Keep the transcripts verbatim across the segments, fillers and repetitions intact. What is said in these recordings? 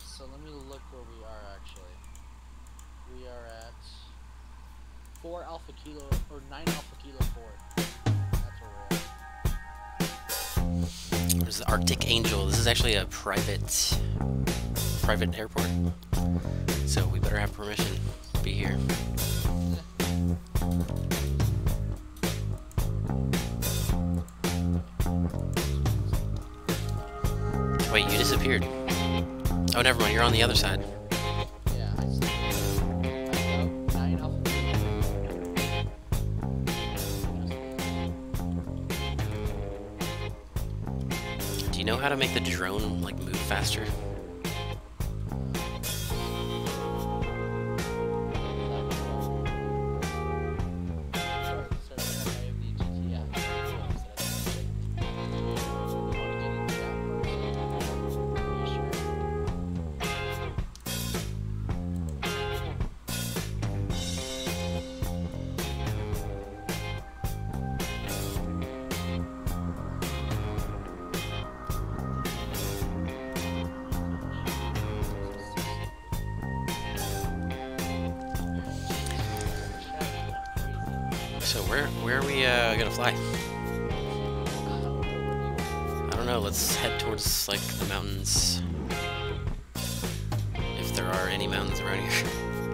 So let me look where we are actually. We are at four Alpha Kilo or nine Alpha Kilo four. That's where we're at. There's the Arctic Angel. This is actually a private private airport, so we better have permission to be here. Wait, you disappeared. Oh, never mind. You're on the other side. Yeah, I see. nine Alpha Do you know how to make the drone like move faster? So where where are we uh, gonna fly? I don't know. Let's head towards like the mountains, if there are any mountains around here.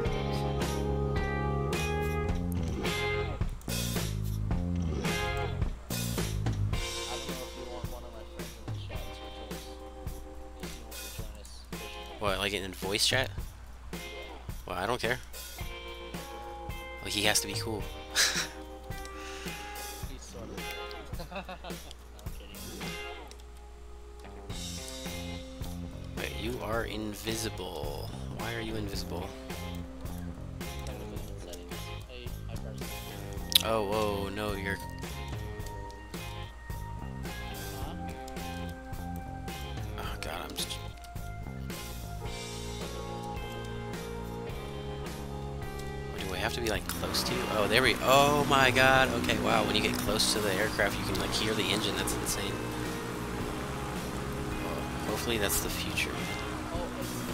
What, like in voice chat? Well, I don't care. Well, he has to be cool. He's sort of. No, I'm kidding. Wait, you are invisible. Why are you invisible? Hey, hi, person. Oh, whoa, no, you're... Huh? Oh, God, I'm just... Do I have to be, like, close to you? Oh, there we... Oh, my God. Okay, wow, when you get close to the aircraft, you can, like, hear the engine. That's insane. Well, hopefully that's the future. Oh, it's what?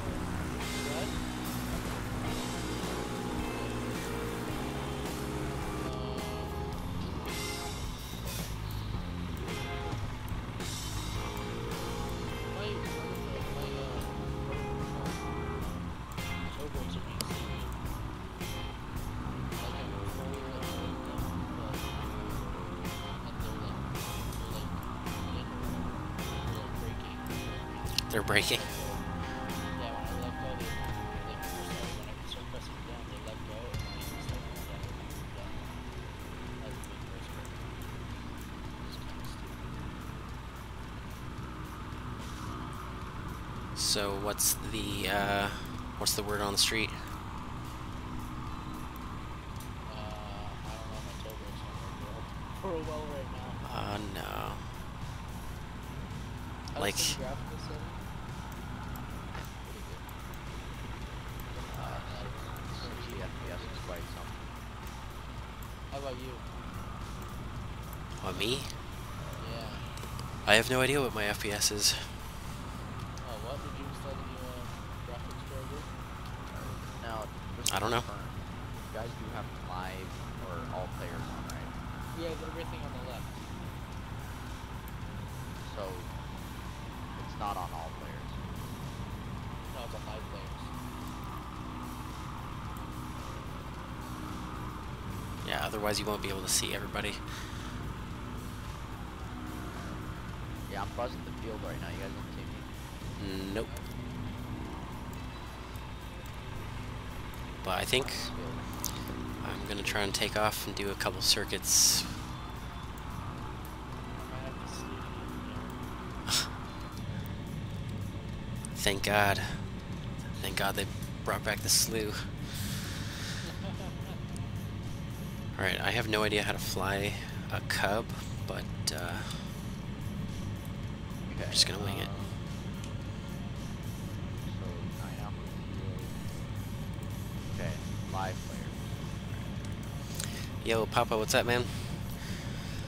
They're breaking. Yeah, when I let go, they, they first started, when I started pressing it down, they let go, and then they started going down, down. That's the big first break. It's kind of stupid. So what's the, uh... what's the word on the street? Uh, I don't know, my turbo's not working for a well right now. Oh, no. How's Like... the graphical setting? sixty F P S is quite something. How about you? What, me? Yeah. I have no idea what my F P S is. Oh, what? Did you install the new uh, graphics driver? Now, just I don't know. to confirm, you guys do have live or all players on, right? We have everything on the left. So, it's not on all players. No, it's on five players. Yeah, otherwise you won't be able to see everybody. Yeah, I'm buzzing the field right now. You guys don't see me? Nope. But I think I'm gonna try and take off and do a couple circuits. I might have to sleep in here. Thank God. Thank God they brought back the slew. Alright, I have no idea how to fly a Cub, but uh, Okay. I'm just gonna wing it. um, So, nine Alpha Kilo. Okay, live player. Yo, Papa, what's up, man?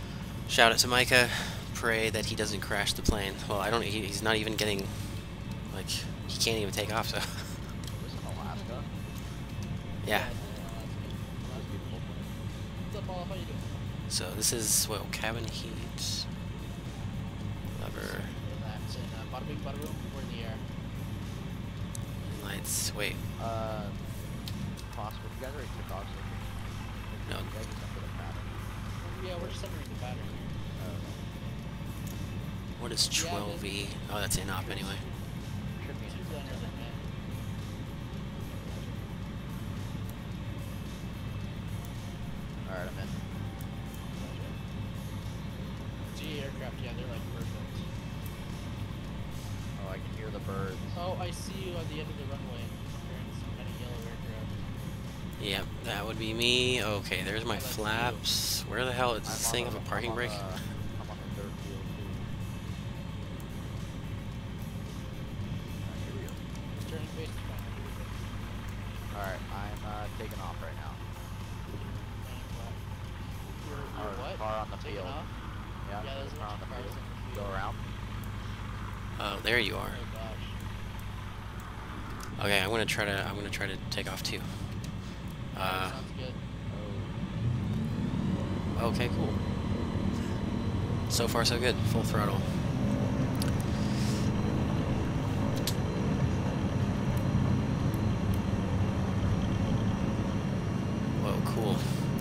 Shout out to Micah. Pray that he doesn't crash the plane. Well, I don't. He, he's not even getting Like, he can't even take off, so... Is this in Alaska? yeah. it's in Alaska. That's a beautiful place. What's up, Paul? How you doing? So this is, well, cabin heat... Lever... That's in uh, bada bing, bada boom. We're in the air. Lights... Wait. Uh, possible. You guys already took off, so No. you guys just enter the pattern. Yeah, we're just entering the pattern here. Oh, What is Yeah, twelve V? Oh, that's in op anyway. should be. Two gunners in man. Alright, I'm in. G aircraft, yeah, they're like perfect. Oh, I can hear the birds. Oh, I see you at the end of the runway. You're in some kind of yellow aircraft. Yep, that would be me. Okay, there's my Oh, that's you. flaps. Where the hell is I'm this on thing the- of a parking I'm on brake? the- I'm on the third field too. Alright, here we go. Turning base to final. Alright, I'm uh, taking off right now. You're, you're Our what? car on the Taking field. off? Yeah, Yeah, there's there's a a car on bunch the of cars field. in the Go field. around. Oh, there you are. Oh gosh. Okay, I'm gonna try to. I'm gonna try to take off too. Uh, Sounds good. Oh. okay, cool. So far, so good. Full throttle. Whoa, cool.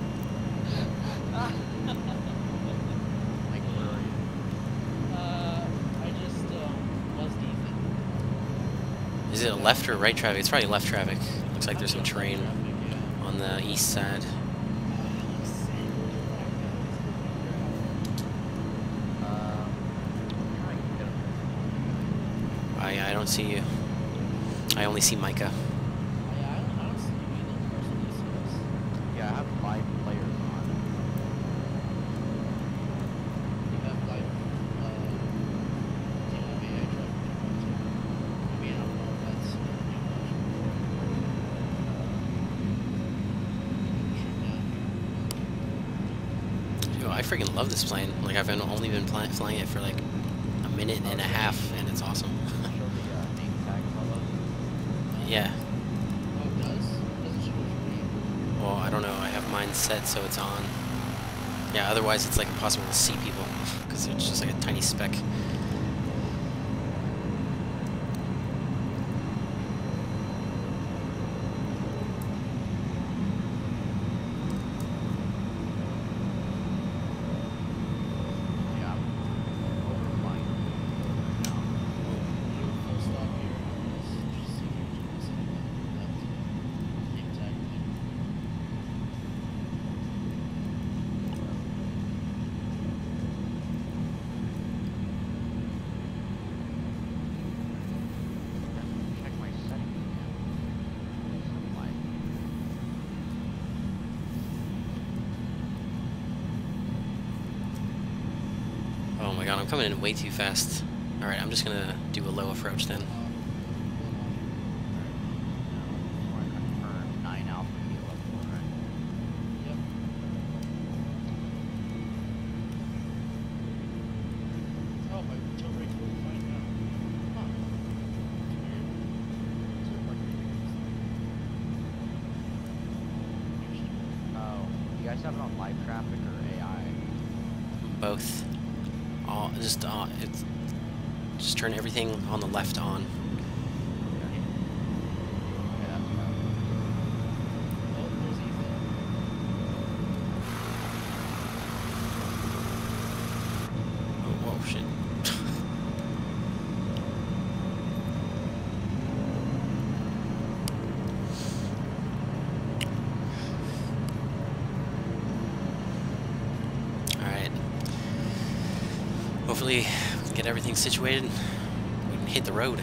Mike, where are you? Uh, I just um, buzzed Ethan. Is it a left or right traffic? It's probably left traffic. Looks like there's some terrain Traffic, yeah. on the east side. Um, trying to get him. I I don't see you. I only see Micah. Yeah, I don't, I don't see you either. Person you see us. Yeah, I have five players on. You have like, uh, do you have A I traffic? I mean, I don't know if that's Yo, I freaking love this plane. Like I've been only been fly flying it for like a minute and a half, and it's awesome. Show the uh, name tag below. Yeah. Oh, it does? It doesn't show which green. Well, I don't know. I have mine set so it's on. Yeah. Otherwise, it's like impossible to see people because it's just like a tiny speck. Yeah, I'm overflying now. Full stop here. Let's just see if we can see that name tag thing. Check my settings again. Some like Oh my god, I'm coming in way too fast. All right, I'm just gonna do a low approach then. want to confirm nine alpha kilo four, right? Yep. Oh, my toe brake's working fine now. Huh. That's weird. Is there a parking ticket? Oh, you guys have it on live traffic or A I? Both. All just uh, it's just turn everything on the left on. Okay. Okay, that's fine. Oh, there's Ethan. Oh, whoa, shit. Alright. Hopefully we can get everything situated. We can hit the road.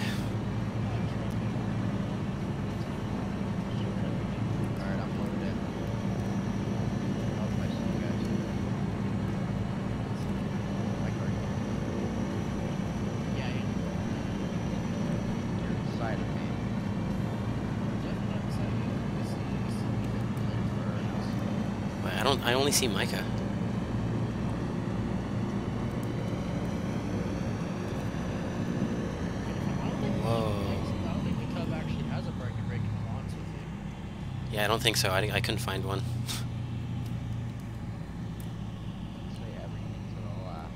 Alright, I'm loaded in. I hope I see you guys. Mike, are you? Yeah, yeah. You're inside of me. Definitely not beside you. I see, I see Ethan. Where else? But I don't I only see Micah. I don't think Whoa. Yeah, I don't think so. I, I couldn't find one. Say everything to the left.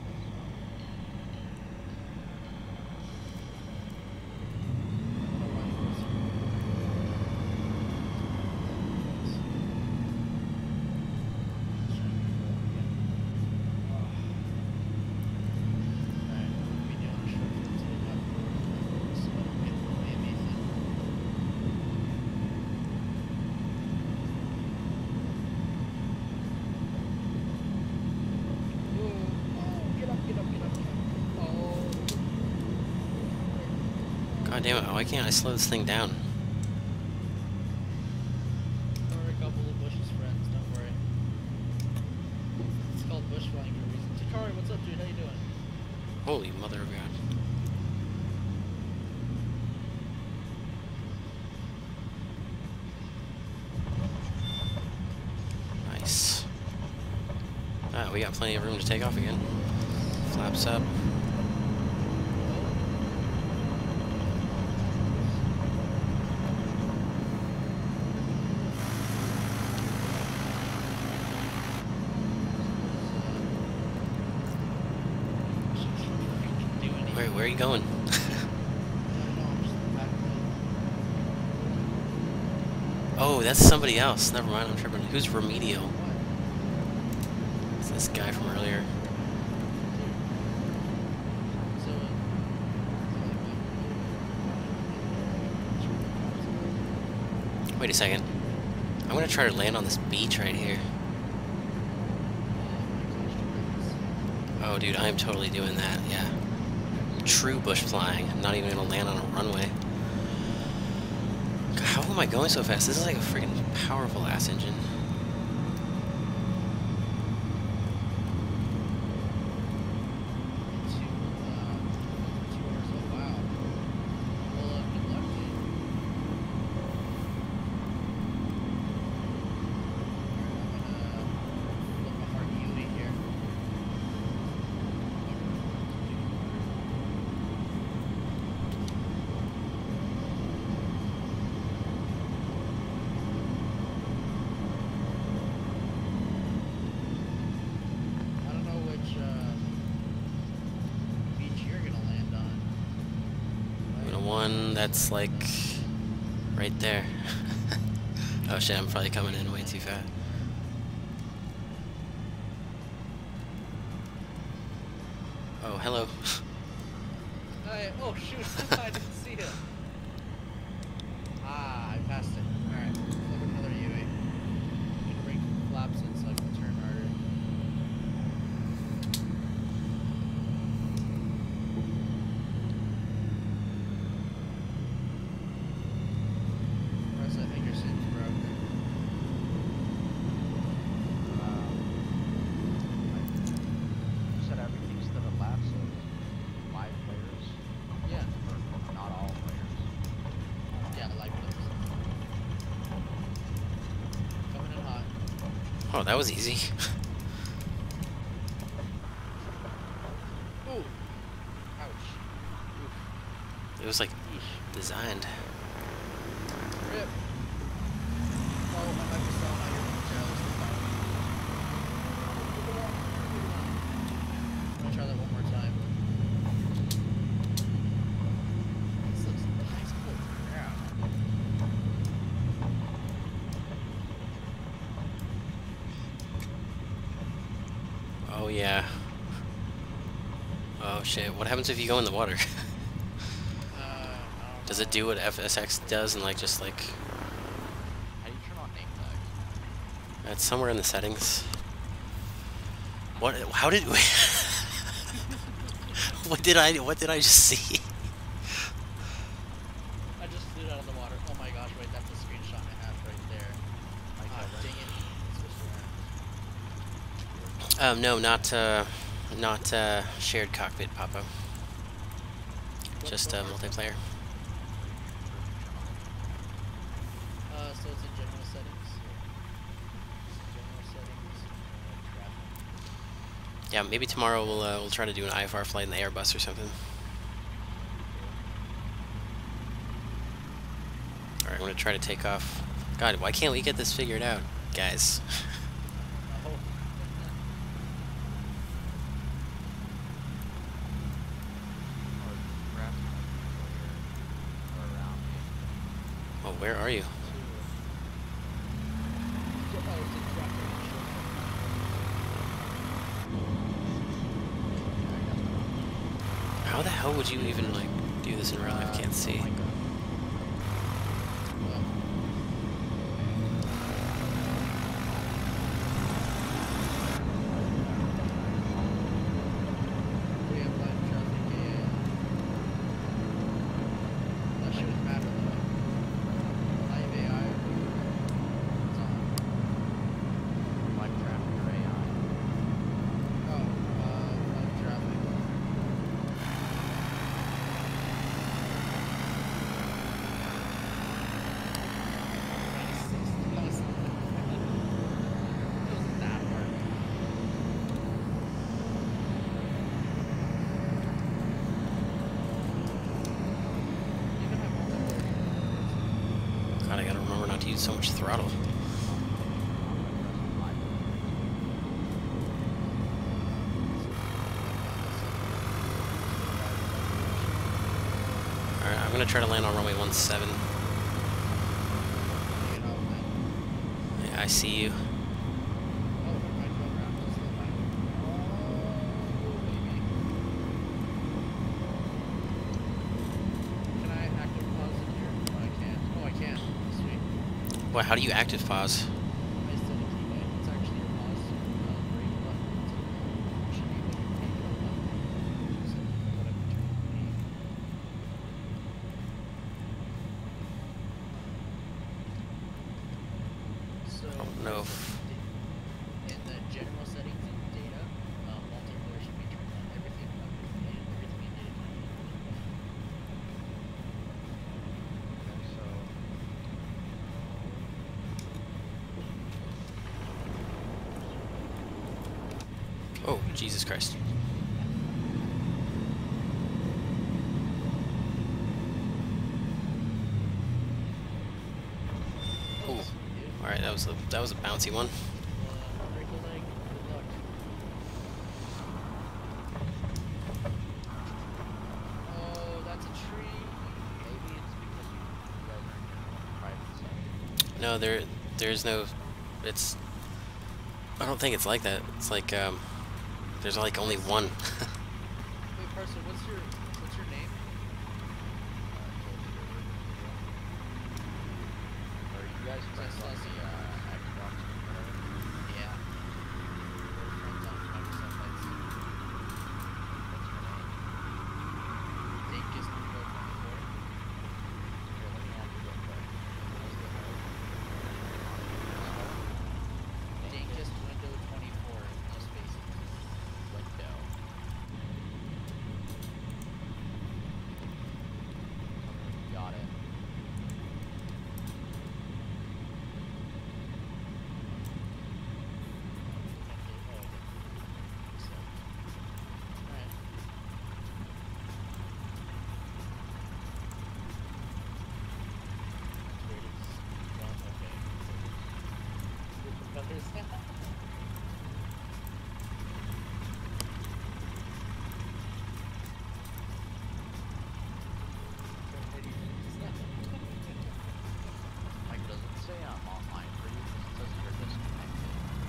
God damn it, why can't I slow this thing down? There are a couple of Bush's friends, don't worry. It's called bush flying for a reason. Takari, what's up, dude? How you doing? Holy mother of God. Nice. Ah, we got plenty of room to take off again. Flaps up. Where, where are you going? Oh, that's somebody else. Never mind, I'm tripping. Who's Remedial? It's this guy from earlier. Wait a second. I'm gonna try to land on this beach right here. Oh, dude, I'm totally doing that, yeah. True bush flying. I'm not even gonna land on a runway. God, how am I going so fast? This is like a freaking powerful ass engine. One that's like right there. Oh shit, I'm probably coming in way too fast. Oh, hello. Hi. Oh shoot, I didn't see him. Ah, I passed it. Alright, look at another U A. You can bring flaps in so I can turn harder. I think your sync broke. Um, you said everything's to the left, so five players. Yeah. Or not all players. Yeah, like this. Coming in hot. Oh, that was easy. Ooh. Ouch. It was like designed. Rip. Oh, I might be selling out your trailers. I'm gonna try that one more time. This looks nice. Holy crap. Oh yeah. Oh shit, what happens if you go in the water? Uh, Does it do what F S X does and like just like... How do you turn on name tags? It's somewhere in the settings. What, how did... What did I, what did I just see? I just flew out of the water. Oh my gosh, wait, that's a screenshot I have right there. Ah, dang it. Switch around. Um, no, not, uh, not, uh, shared cockpit, Papa. Just, uh, multiplayer. Uh, so it's in general settings. General settings. Uh, traffic. Yeah, maybe tomorrow we'll, uh, we'll try to do an I F R flight in the Airbus or something. Alright, I'm gonna try to take off God, why can't we get this figured out, guys? Oh. Or perhaps or around me. Well, where are you? So, oh, it's a traffic. How the hell would you even, like, do this in real life? I can't see. Oh my God. We have live traffic, yeah. That shouldn't matter though. Live A I. It's on. Live traffic or A I? Oh, uh, live traffic. Wasn't that hard. You can have multiplayer. God, I gotta remember not to use so much throttle. Alright, I'm gonna try to land on runway one seven. You know, man. Yeah, I see you. Oh, we might go around this little line. Oh, baby. Can I active pause in here? Oh, I can't. Oh, I can. Sweet. What, how do you active pause? I said a key button. It's actually your pause uh, brake button. It should be like your page button. So, whatever turn on me. So, Oh, no. in the general settings in data, uh, multiplayer should be turned on. Everything, everything, everything in data can be turned on. Okay, so Oh, Jesus Christ. Ooh. Alright, that was a that was a bouncy one. Uh, break a leg. Good luck. Oh, that's a tree. maybe it's because you, you guys aren't in private zone. No, there there's no it's I don't think it's like that. It's like um there's like only one. Wait, Parson, what's your what's your name? Are you guys friends on the uh, Xbox or whatever? Yeah. We're friends on Microsoft Flight Sim. What's your name? Dinkus Window twenty-four. Here, let me add you real quick. How's the name? Dinkus Window twenty-four. No spaces. Window. Got it. Alright. Like, does it say I'm online for you? 'Cause it says you're disconnected.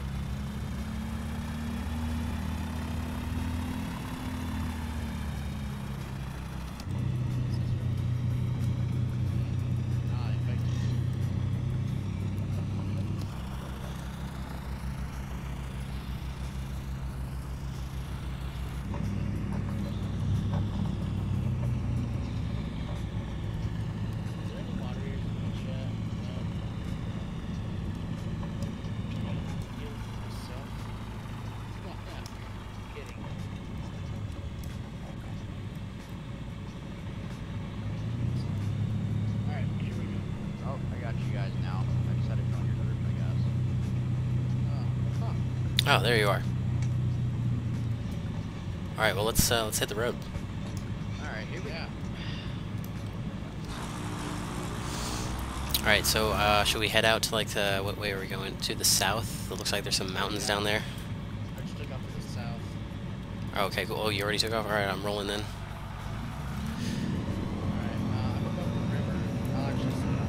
Ah, infected. Is there any moderators in the chat? Um, can I give myself? Kidding. Alright, here we go. Oh, I got you guys now. I just had to join your group, I guess. Uh, huh. Oh, there you are. Alright, well let's uh let's hit the road. Alright, here we Yeah. Alright, so uh, should we head out to like the, what way are we going? To the south? It looks like there's some mountains down there. I just took off to the south. Oh, okay, cool. Oh, you already took off? Alright, I'm rolling then. Alright, uh, I'm above the river. I'll actually set it up.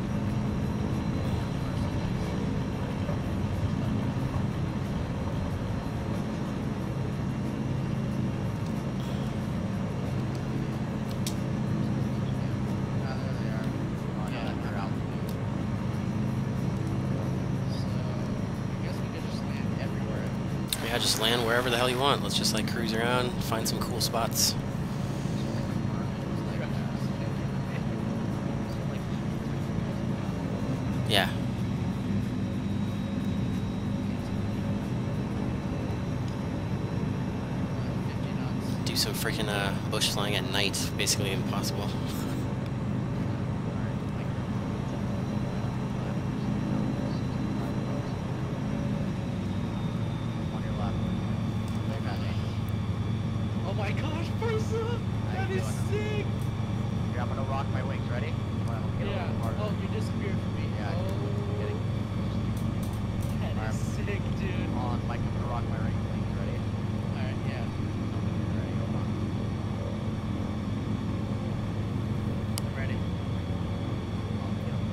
Ah, there they are. Oh, no, Yeah. they're out. So, I guess we could just land everywhere. Yeah, just land wherever the hell you want. Let's just like cruise around, find some cool spots. Yeah. fifty knots. Do some freaking uh, bush flying at night. Basically impossible. On your left. They got me. Oh my gosh, Persa! How That you is doing? sick! Here, I'm gonna rock my wings. Ready? I'm gonna get a Yeah. little harder. Oh, you disappeared from me. Yeah, Oh, getting that Alright. is sick, dude. on. Mike, I'm gonna rock my ring- wings. Ready? Alright, yeah. Ready? Hold on. I'm ready. On, get 'em.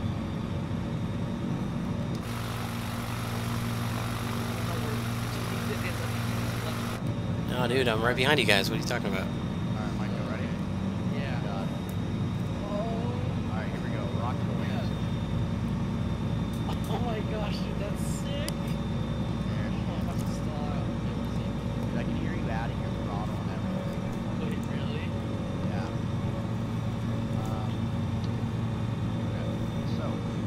No, dude, I'm right behind you guys. What are you talking about? Alright, Mike, you ready? Yeah. God. Oh, Alright, here we go. Rock the wings. oh my gosh, dude, that's sick. There. Oh, I'm about to stall out. Dude, I can hear you adding your throttle and everything. Wait, really? Yeah. Um, okay. So,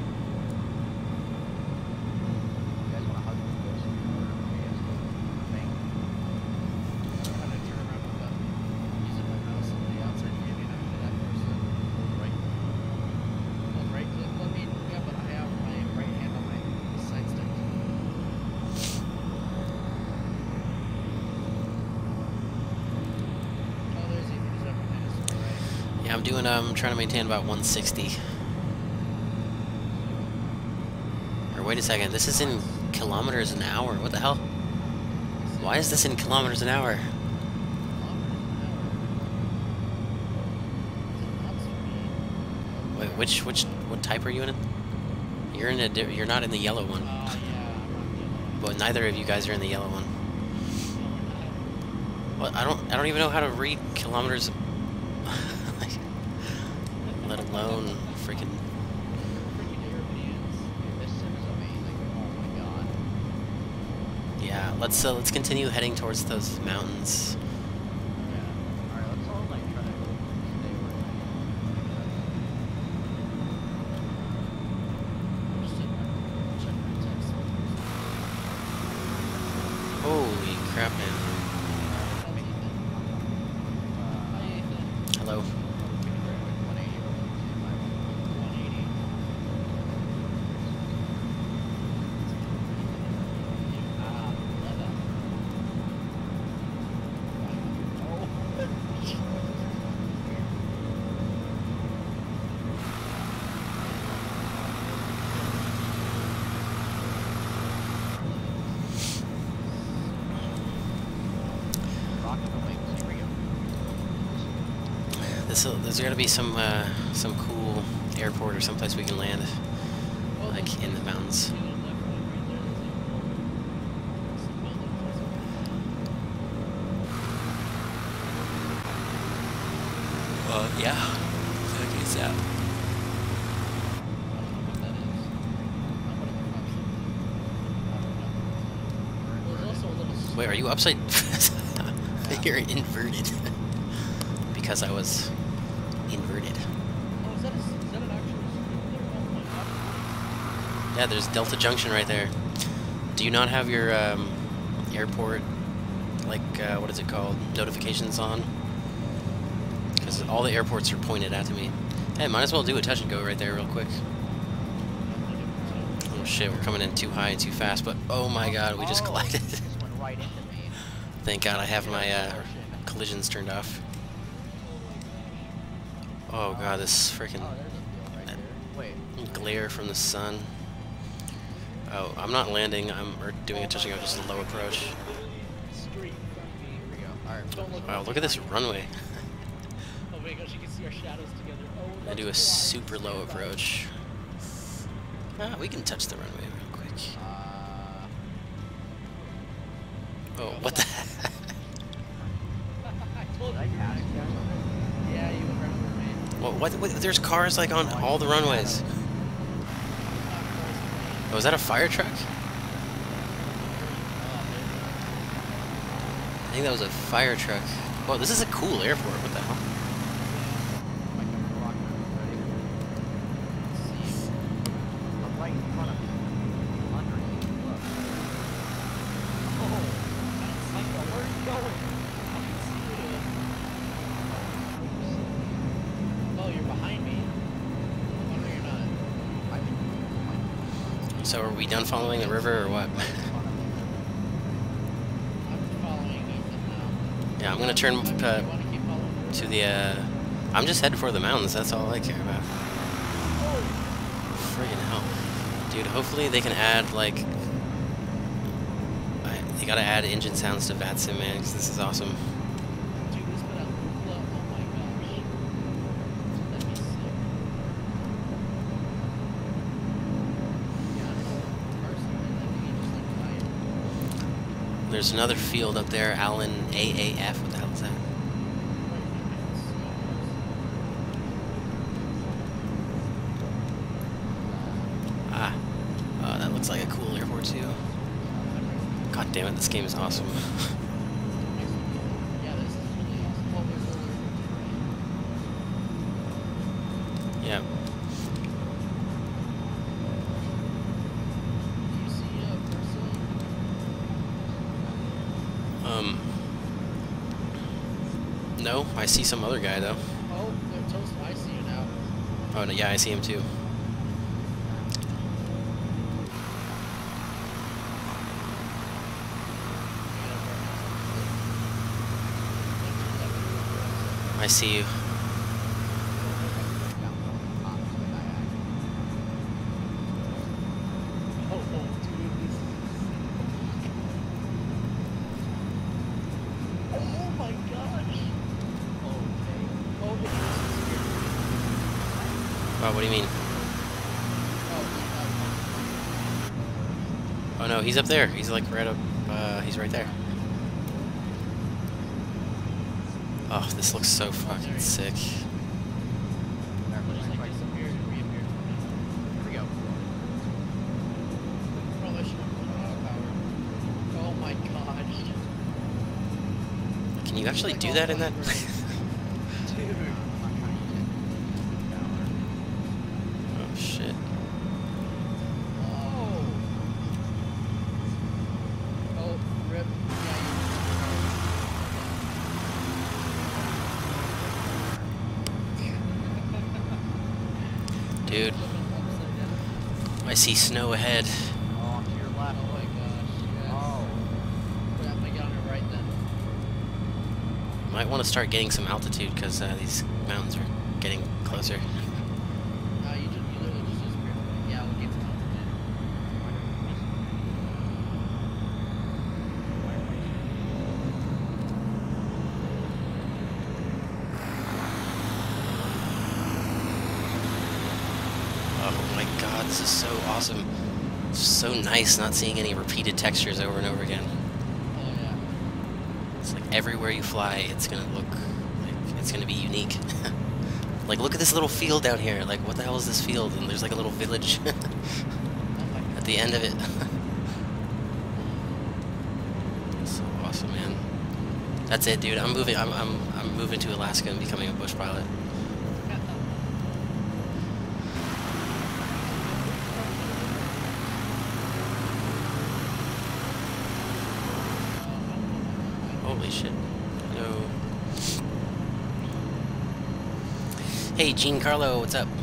you guys want to hug the coast or you guys think? I don't know how to turn around without using my mouse on the outside view. You know, to that person. Right. Well, right click, let me, yeah, but I have my right hand on my side stick. Oh, there's Ethan. He's up behind us to the right. Yeah, I'm doing, um, trying to maintain about one sixty. Or wait a second, this is in kilometers an hour. What the hell? Why is this in kilometers an hour? Wait, which, which, what type are you in? You're in a, di- you're not in the yellow one. Oh, yeah, I'm on the But neither of you guys are in the yellow one. other Well, I don't, I don't even know how to read kilometers. Like, let alone freaking. freaking Europeans. Dude, this sim is amazing. Oh my god. Yeah, let's, uh, let's continue heading towards those mountains. Yeah. Alright, let's all like try to stay where I'm just sitting there, checking my text. Holy crap, man. That's Ethan. Hi, Ethan. Hello. one eighty or one eighty. Ah, leather. Rock the wings. Here we go. This, there's gotta be some, uh, some cool airport or someplace we can land, Oh, like there's- in the mountains. See that left one right there? There's a some buildings. Uh, yeah. I guess that. I don't know what that is. I'm gonna go find something. There's also a little. Wait, are you upside? Yeah. You're inverted. Because I was inverted. Oh, is that, a, is that an actual school there? Oh my god. Yeah, there's Delta Junction right there. Do you not have your um, airport, like, uh, what is it called, notifications on? Because all the airports are pointed out to me. Hey, might as well do a touch and go right there real quick. Oh shit, we're coming in too high and too fast, but oh my god, we just Oh, collided. you just went right into me. Thank god I have my uh, collisions turned off. Oh god, this freaking... Oh, there's a field right there. Wait. Glare from the sun. Oh, I'm not landing. I'm or doing a touching of just a low approach. Street from me. Here we go. Alright. Don't look Wow, right look at this behind you. runway. Oh my gosh, you can see our shadows together. Oh, I do a let's fly. super low Stand by. approach. Ah, we can touch the runway real quick. Uh, Oh, what the heck? I told did I you. pass you guys already? Yeah, you remember me. What, what, what? There's cars like on all the runways. Oh, is that a fire truck? I think that was a fire truck. Whoa, this is a cool airport. What the hell? Might come to rock ready. Look right in front of me. Underneath. Look. Oh, that's like, where are you going? I can see you. Oh, you're behind me. Oh, no, you're not. I think you So are we done following the river or what? might be in front of me. I'm following Ethan now. Yeah, I'm gonna turn I mean, uh, you want to keep following the to river? the. Uh, I'm just heading for the mountains. That's all I care about. Oh, Friggin' hell, dude. Hopefully they can add like. I, they gotta add engine sounds to VATSIM, man, because this is awesome. dude, this put out Ookla. Oh my gosh. That'd be sick. Yeah, I'm personally, I think you just like buy it. There's another field up there, Allen A A F. What the hell is that? Ah, oh, that looks like a cool airport too. God damn it, this game is awesome. Yeah, this is really awesome. Oh, there's another Yeah. Do you see uh, Versa? Um. No, I see some other guy though. Oh, they're toast. I see you now. Oh no, yeah, I see him too. I see you. Oh, oh, dude, this is... Oh my gosh! Okay. Oh, it is here. Wow, what do you mean? Oh, Oh no, he's up there. He's like right up. Uh, he's right there. Oh, this looks so fucking sick. uh, just like disappeared and reappeared for me. Here we go. Probably should have put auto power. Oh my gosh. Can you actually do that in that? Dude. I'm not trying to use it. Oh shit. Oh. Oh, rip. Dude, I see snow ahead. Oh, to your left. Oh my gosh. Yes. Oh. Yeah, I'm gonna get on it right then. Might want to start getting some altitude because uh, these mountains are getting closer. No, you just you literally just disappeared from me. Yeah, we'll get some altitude. Oh my god, this is so awesome. It's so nice not seeing any repeated textures over and over again. Oh yeah. It's like everywhere you fly, it's gonna look like it's gonna be unique. Like, look at this little field down here. Like, what the hell is this field? And there's like a little village Oh my god. at the end of it. So awesome, man. That's it, dude. I'm moving. I'm I'm I'm moving to Alaska and becoming a bush pilot. Holy shit. Hello. Hey, Giancarlo, what's up?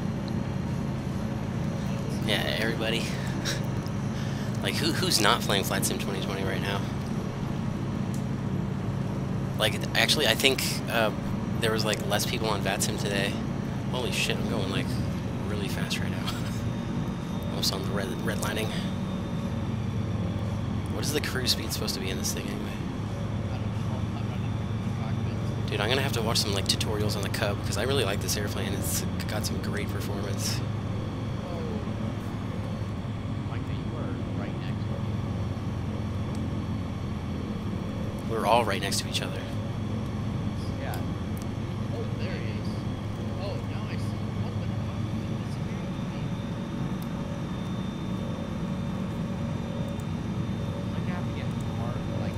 Yeah, everybody. Like, who who's not playing Flight Sim twenty twenty right now? Like, actually, I think uh, there was like less people on VATSIM today. Holy shit, I'm going like really fast right now. Almost on the red red lining. What is the cruise speed supposed to be in this thing anyway? I don't know. I'm running the cockpit. Dude, I'm gonna have to watch some like tutorials on the Cub because I really like this airplane. It's got some great performance. Mike, you were right next to me. We're all right next to each other. Yeah. Oh, there he is. Oh, now I see. What the fuck? It's here. Like, I have to get hard, like,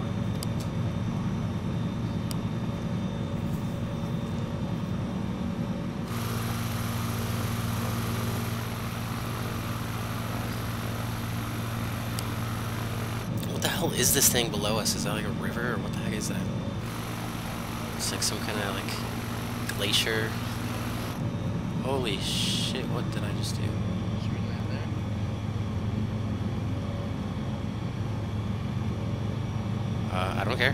What the hell is this thing below us? Is that like a river or what the heck is that? It's like some kind of like glacier. Holy shit, what did I just do? Should we land there? Uh, I don't care.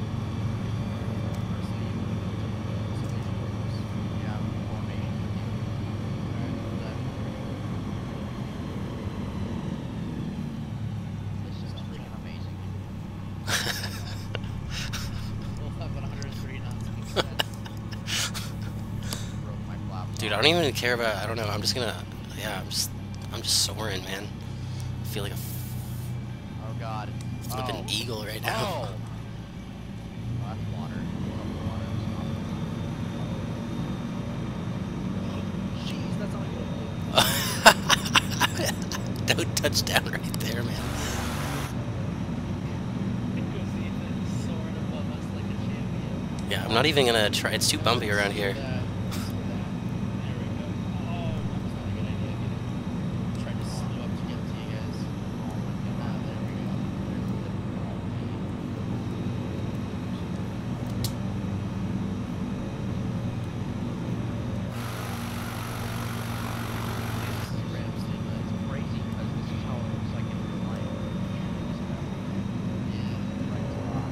yeah, formation. This is freaking amazing. We'll have one hundred three knots. Broke my flap. Dude, I don't even care about, I don't know, I'm just gonna, yeah, I'm just, I'm just soaring, man. I feel like a Oh god. flipping Oh. eagle right now. Oh. Oh, that's water. Jeez, that's all you Don't touch down right there, man. soaring above us like a champion. Yeah, I'm not even gonna try, it's too bumpy around here. There we go. Oh, that was not a good idea either. Tried to slow up to get to you guys. Ah, there we go. Ramsey, It's crazy because this is how it looks like in real life. yeah. Right to rock.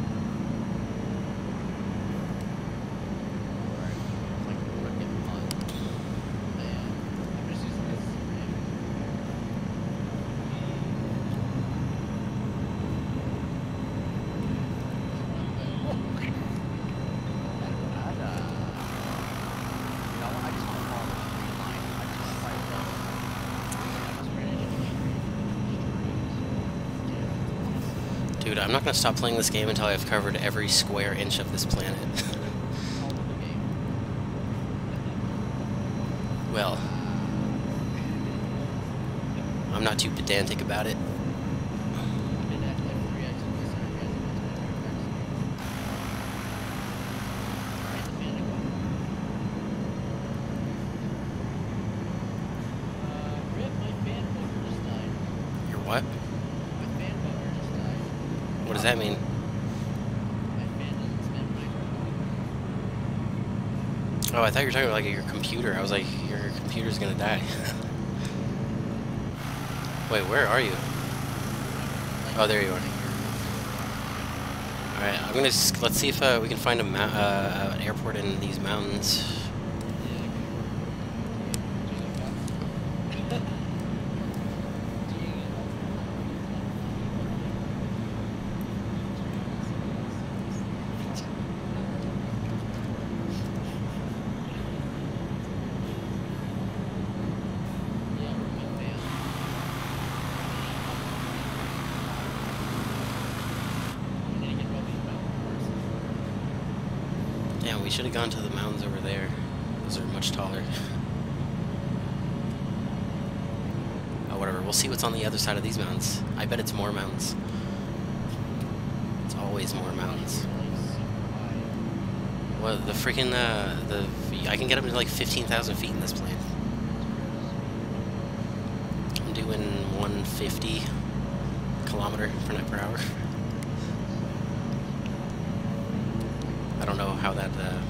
Alright, it's like frickin' fun. Man, I'm just using this ram. I'd, uh, you know, I just want to follow the straight line. I just want to fight them. Dude, I'm not gonna stop playing this game until I've covered every square inch of this planet. Well, I'm not too pedantic about it. Your what? What does that mean? Oh, I thought you were talking about like your computer. I was like, your computer's gonna die. Wait, where are you? Oh, there you are. Alright, I'm gonna just, let's see if uh, we can find a mou uh, an airport in these mountains. Damn, we should have gone to the mountains over there. Those are much taller. Oh, whatever. We'll see what's on the other side of these mountains. I bet it's more mountains. It's always more mountains. Well, the freaking, uh, the, I can get up to like fifteen thousand feet in this plane. I'm doing one fifty kilometer per per hour. I don't know how that, uh...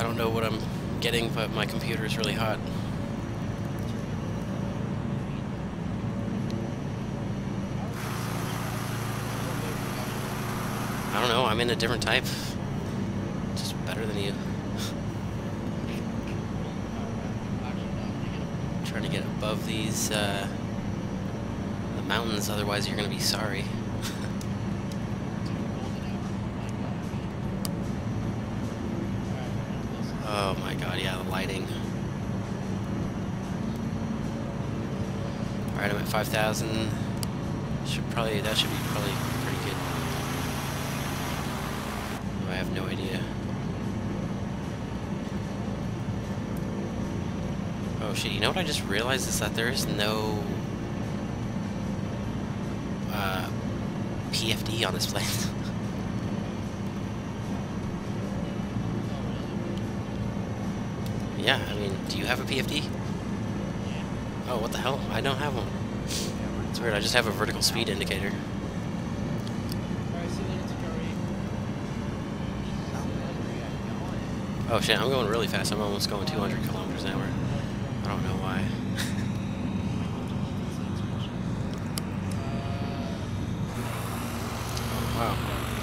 I don't know what I'm getting, but my computer is really hot. I don't know, I'm in a different type. Just better than you. Trying to get above these uh, the mountains, otherwise you're gonna be sorry. Oh my god, yeah, the lighting. Alright, I'm at five thousand. Should probably, that should be probably pretty good. I have no idea. Oh shit, you know what I just realized is that there is no uh, P F D on this plane. Yeah, I mean, do you have a P F D? Oh, what the hell? I don't have one. It's weird, I just have a vertical speed indicator. Oh shit, I'm going really fast. I'm almost going two hundred kilometers an hour. I don't know why. Oh, wow.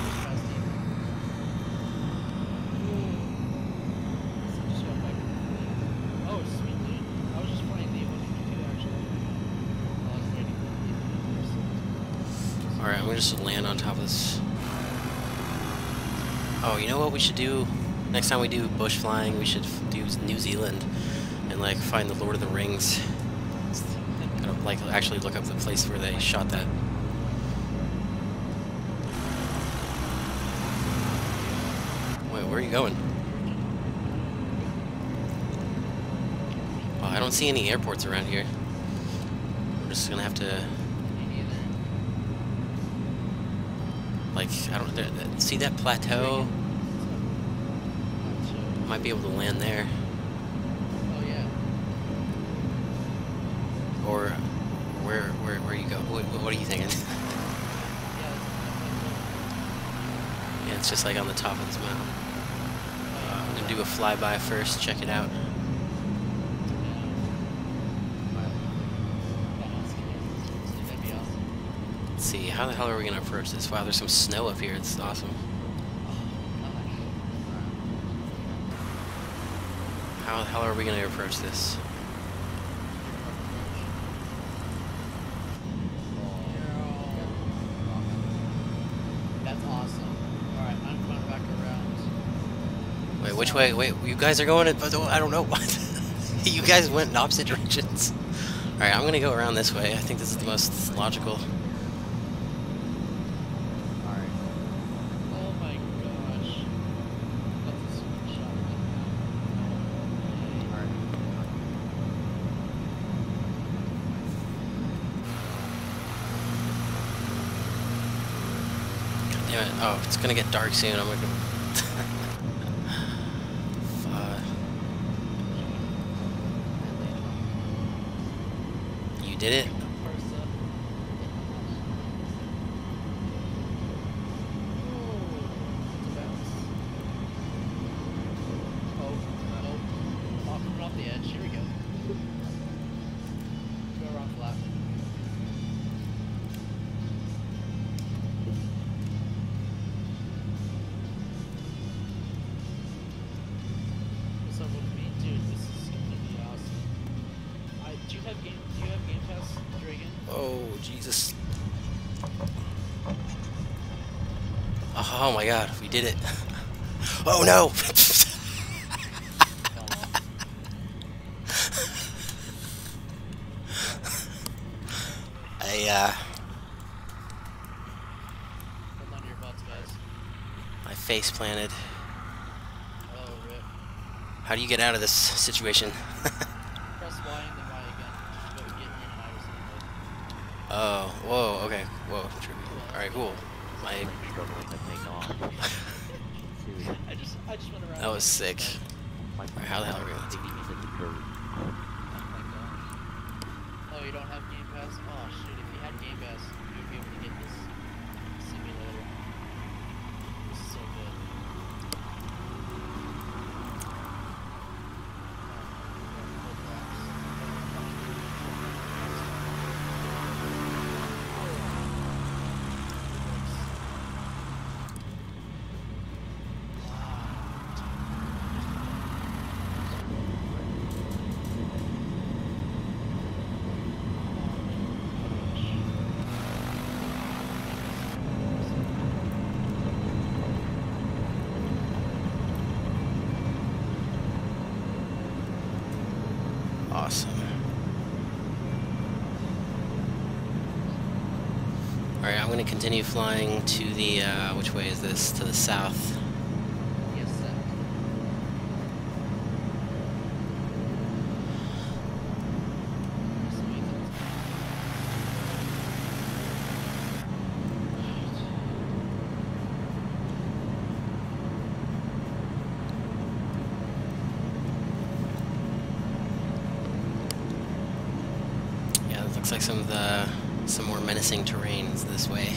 Alright, I'm gonna just land on top of this. Oh, you know what we should do? Next time we do bush flying, we should do New Zealand and like find the Lord of the Rings. Kind of like actually look up the place where they shot that. Wait, where are you going? Oh, I don't see any airports around here. We're just gonna have to. Like, I don't there, there, see that plateau? Might be able to land there. Oh yeah. Or where where where you go? What, what are you thinking? Yeah, it's just like on the top of this mountain. Uh, I'm gonna do a flyby first. Check it out. Let's see. How the hell are we gonna approach this? Wow, there's some snow up here. It's awesome. How the hell are we going to approach this? That's awesome. Alright, I'm going back around. Wait, which way? Wait, you guys are going, I don't know what. You guys went in opposite directions. Alright, I'm going to go around this way. I think this is the most logical. Damn it. Oh, it's gonna get dark soon. I'm gonna. Fuck. You did it? Off the edge. Here we go. Go around flat. So what we do, this is completely awesome. I, do you have game? Do you have Game Pass, Dragon? Oh Jesus! Oh my God, we did it! Oh no! I uh. Hold on to your butts, guys. I face planted. Oh, rip. How do you get out of this situation? Press Y and then Y again. Just go get in and out of something. Oh, whoa, okay, whoa, true. Alright, cool. My, I just, I just went around. that was sick. Alright, how the hell are we going to Oh, you don't have Game Pass? Oh, shoot. If you had Game Pass, you would be able to get this simulator. This is so good. Awesome. Alright, I'm going to continue flying to the, uh, which way is this? To the south. Yes, sir. Yeah, it looks like some of the, some more menacing terrains this way.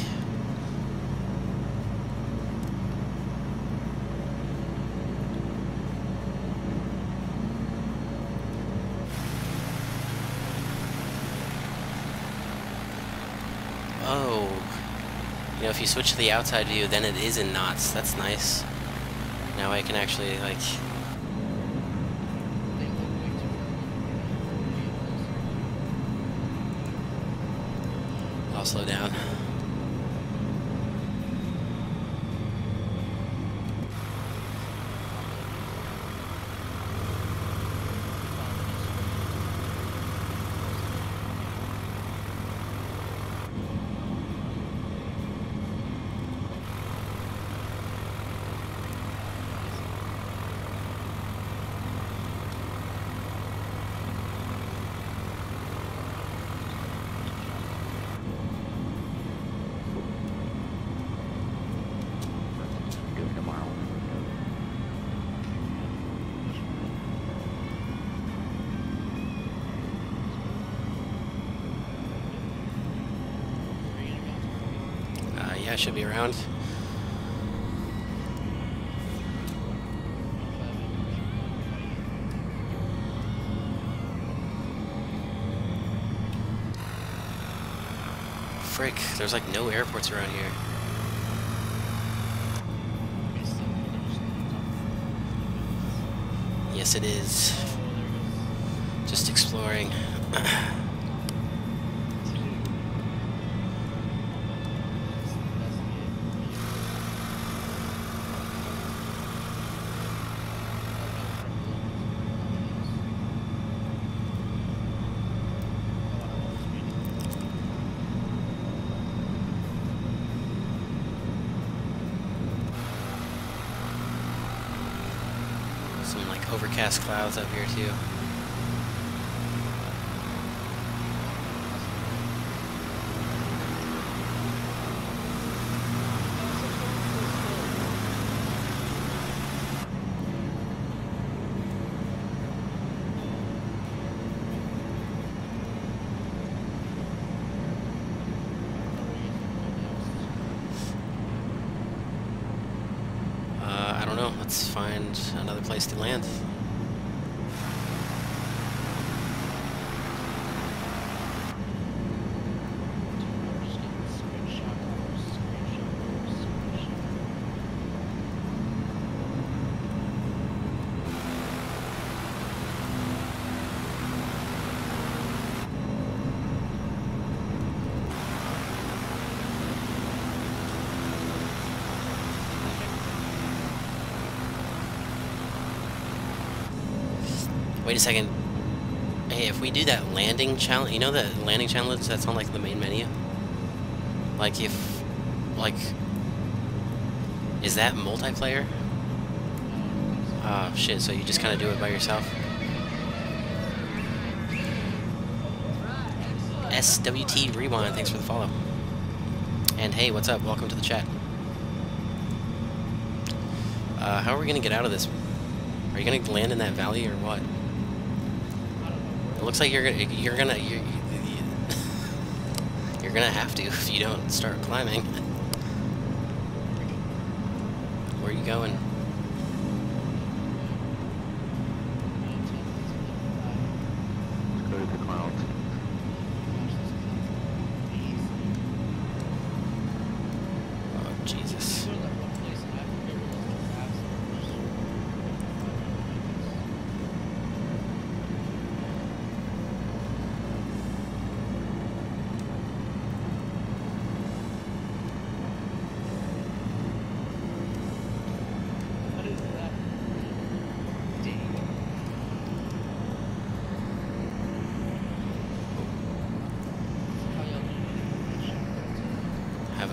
Oh, you know, if you switch to the outside view, then it is in knots. That's nice. Now I can actually, like... They look way too far. I'll slow down. Good tomorrow. Uh, yeah, I should be around. Frick, there's like no airports around here. Yes, it is. Just exploring. Some like overcast clouds up here too. Uh, I don't know. Let's find another place to land. Wait a second. Hey, if we do that landing challenge, you know that landing challenge that's on like the main menu? Like if, like, is that multiplayer? Oh shit, so you just kind of do it by yourself? S W T Rewind, thanks for the follow. And hey, what's up? Welcome to the chat. Uh, how are we gonna get out of this? Are you gonna land in that valley or what? It looks like you're gonna you're gonna you're, you're gonna have to if you don't start climbing. Where are you going? Let's go to the clouds. Oh Jesus.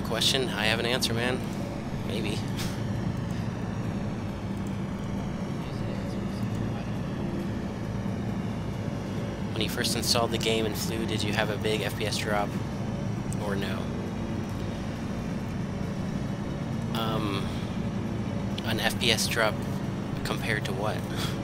question, I have an answer, man. Maybe. Easy answers. I don't know. When you first installed the game and flew, did you have a big F P S drop, or no? Um, an F P S drop compared to what?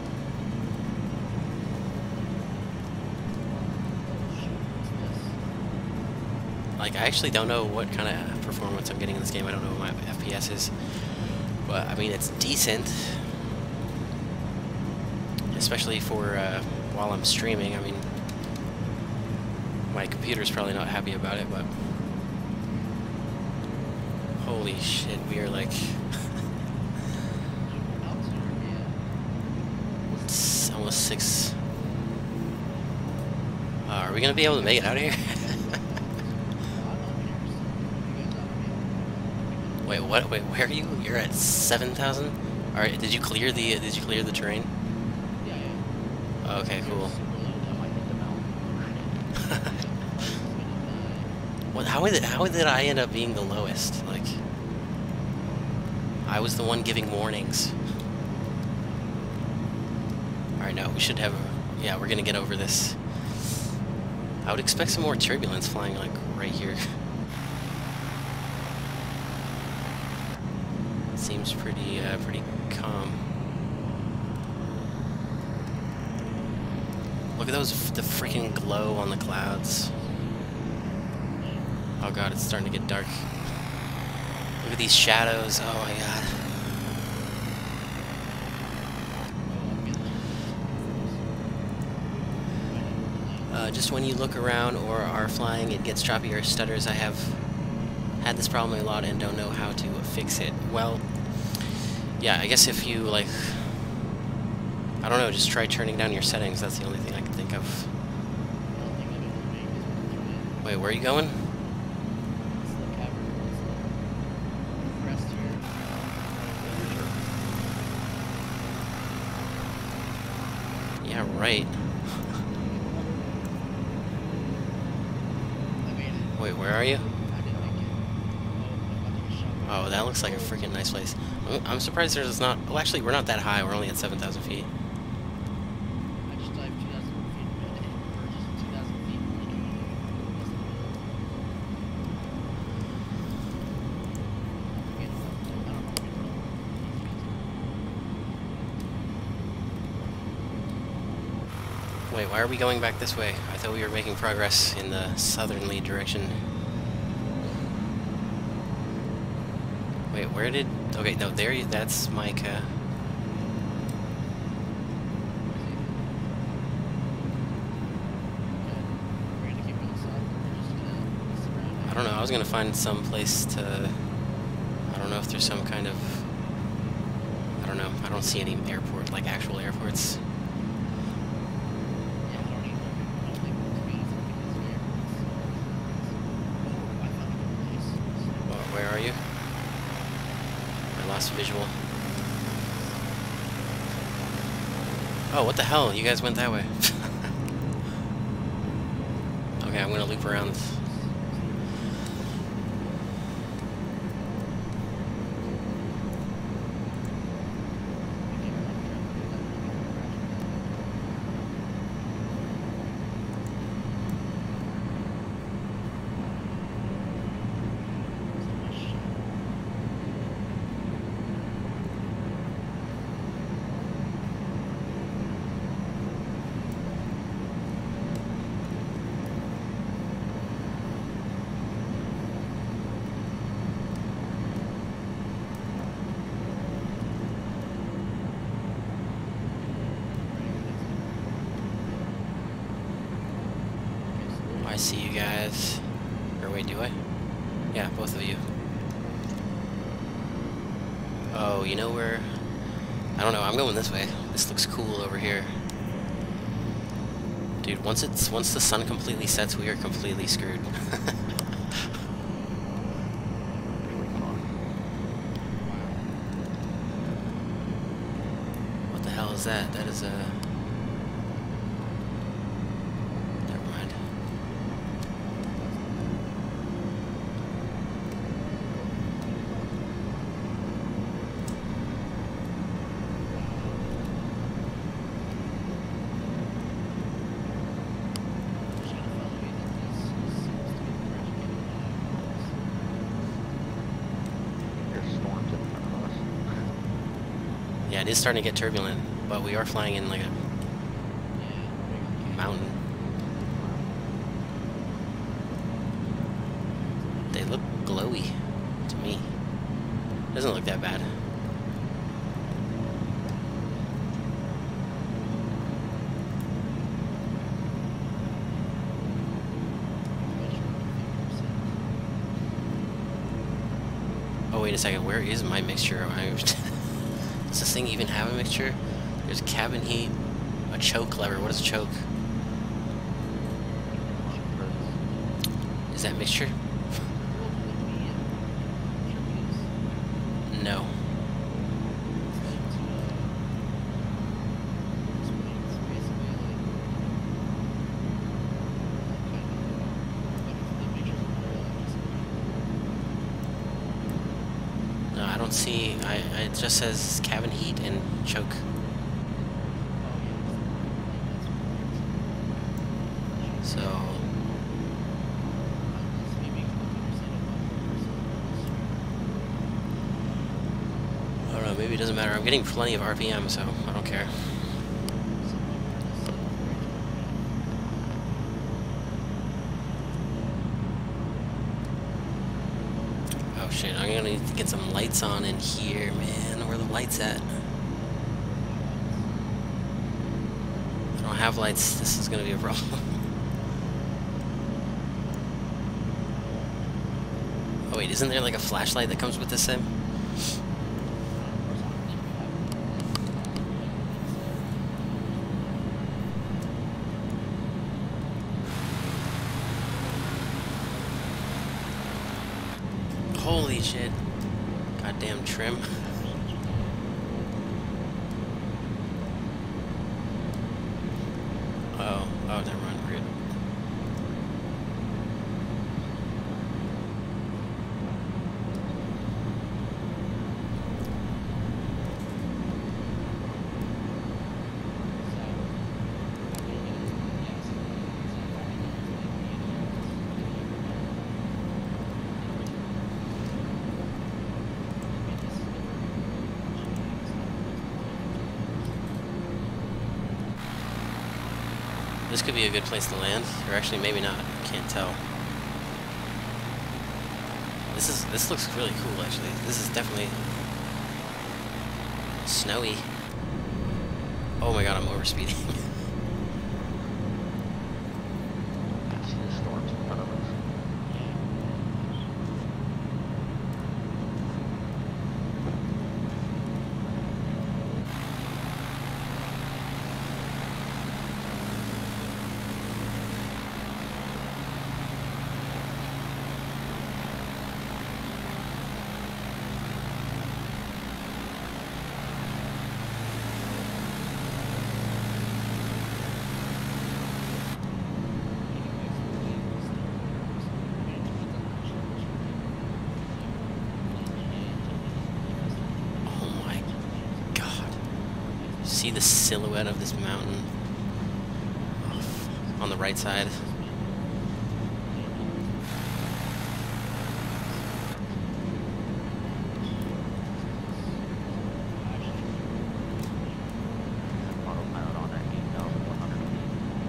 Like, I actually don't know what kind of performance I'm getting in this game. I don't know what my F P S is. But, I mean, it's decent. Especially for, uh, while I'm streaming. I mean, my computer's probably not happy about it, but... Holy shit, we are like... It's almost six... Uh, are we gonna be able to make it out of here? Wait, what? Wait, where are you? You're at seven thousand? Alright, did you clear the, did you clear the terrain? Yeah, yeah. Okay, cool. What, how did, how did I end up being the lowest? Like, I was the one giving warnings. Alright, no, we should have, yeah, we're gonna get over this. I would expect some more turbulence flying, like, right here. Seems pretty, uh, pretty calm. Look at those, the freaking glow on the clouds. Oh god, it's starting to get dark. Look at these shadows, oh my god. Uh, just when you look around or are flying, it gets choppy or stutters. I have had this problem a lot and don't know how to fix it. Well, yeah, I guess if you, like, I don't know, just try turning down your settings. That's the only thing I can think of. Wait, where are you going? Yeah, right. Wait, where are you? Oh, that looks like a freaking nice place. I'm surprised there's not... Well, actually, we're not that high. We're only at seven thousand feet. I just dived two thousand feet, or just two thousand feet. Wait, why are we going back this way? I thought we were making progress in the southerly direction. Wait, where did... Okay, no, there you... That's Micah. I don't know, I was gonna find some place to... I don't know if there's some kind of... I don't know, I don't see any airport, like actual airports. Where are you? I lost visual. Oh, what the hell? You guys went that way. Okay, I'm gonna loop around. I see you guys. Or wait, do I? Yeah, both of you. Oh, you know where? I don't know, I'm going this way. This looks cool over here. Dude, once it's once the sun completely sets, we are completely screwed. What the hell is that? That is a... Never mind. it is starting to get turbulent, but we are flying in like a mountain. They look glowy to me. Doesn't look that bad. Oh, wait a second, where is my mixture? I, does this thing even have a mixture? There's cabin heat, a choke lever. What is a choke? Is that mixture? No. No, I don't see. I, it just says cabin heat and choke. So. I don't know, maybe it doesn't matter. I'm getting plenty of R P M, so I don't care. Oh shit, I'm gonna need to get some lights on in here, man. Where are the lights at? I don't have lights. This is gonna be a problem. Oh wait, isn't there like a flashlight that comes with this sim? Holy shit. Goddamn trim. Oh, oh, never mind, we're good. This could be a good place to land, or actually maybe not. Can't tell. This is this looks really cool actually. This is definitely snowy. Oh my god, I'm overspeeding. I see the storms in front of us. See the silhouette of this mountain on the right side. Autopilot on at eight thousand one hundred feet.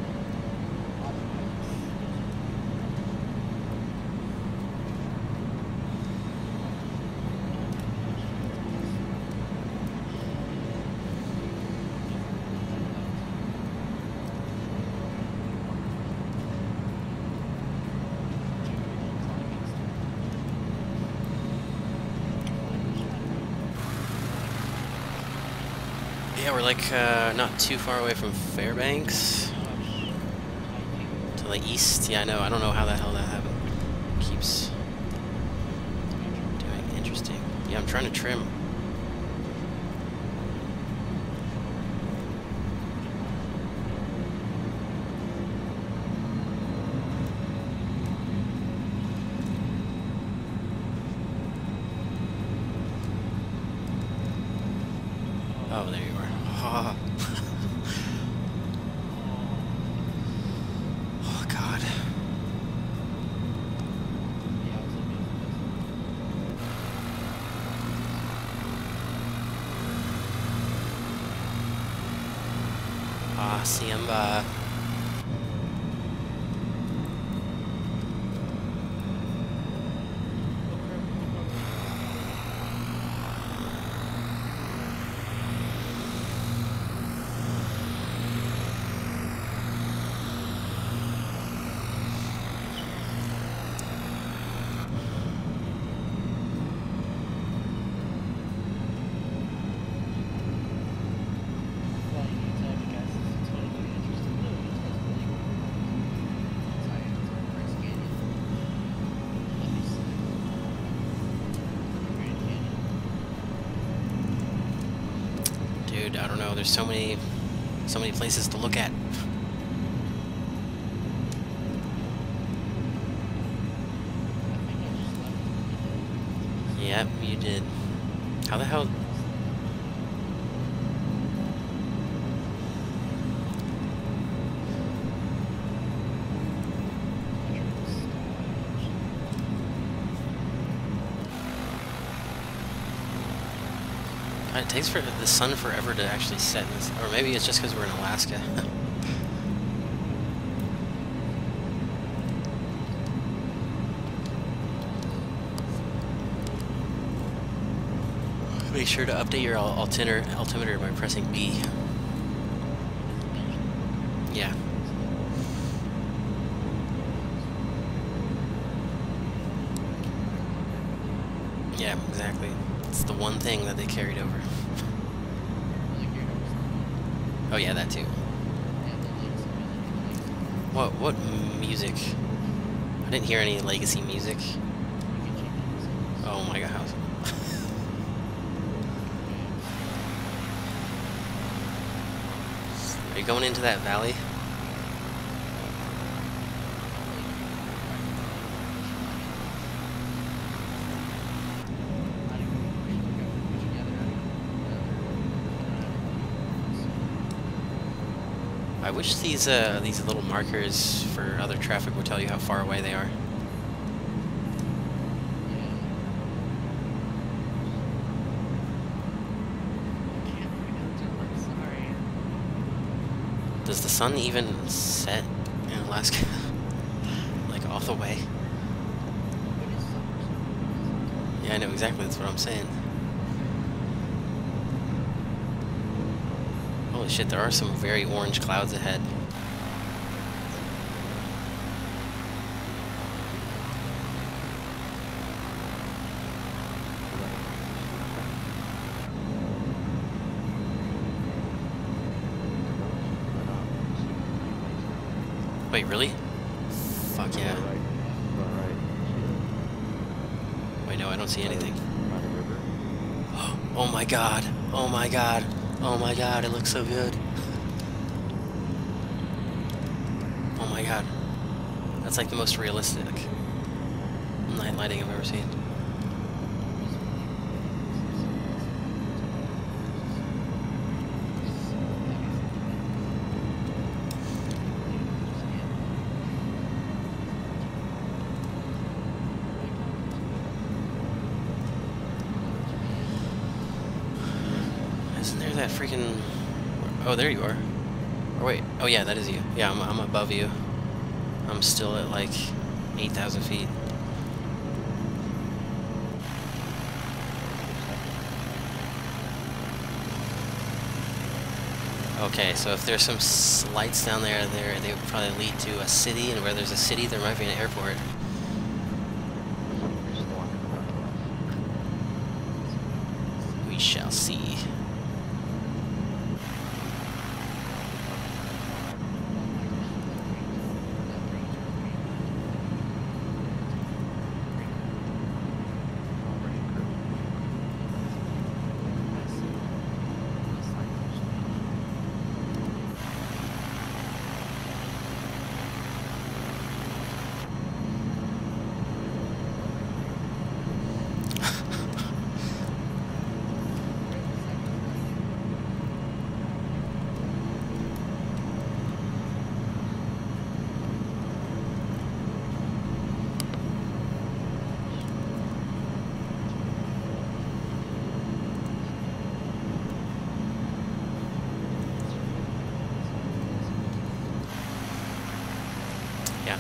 Yeah, we're like uh, not too far away from Fairbanks. To the east. Yeah, I know. I don't know how the hell that happened. Keeps doing interesting. Yeah, I'm trying to trim. Oh, there you are. Oh, oh God. Hacienda. Dude, I don't know. There's so many, so many places to look at. Yep, you did. How the hell? God, it takes for the sun forever to actually set in this, or maybe it's just because we're in Alaska. Make sure to update your al altimeter, altimeter by pressing B. Yeah. Yeah, exactly. It's the one thing that they carried over. Oh yeah, that too. What what music? I didn't hear any legacy music. Oh my god. Are you going into that valley? I wish these uh, these little markers for other traffic would tell you how far away they are. Does the sun even set in Alaska? Like all the way? Yeah, I know exactly, that's what I'm saying. Holy shit, there are some very orange clouds ahead. Wait, really? Fuck yeah. Wait, no, I don't see anything. Oh my god. Oh my god. Oh my god, it looks so good. Oh my god. That's like the most realistic night lighting I've ever seen. Isn't there that freaking... Oh, there you are. Or wait, oh yeah, that is you. Yeah, I'm, I'm above you. I'm still at like eight thousand feet. Okay, so if there's some s lights down there, there they would probably lead to a city, and where there's a city, there might be an airport. We shall see.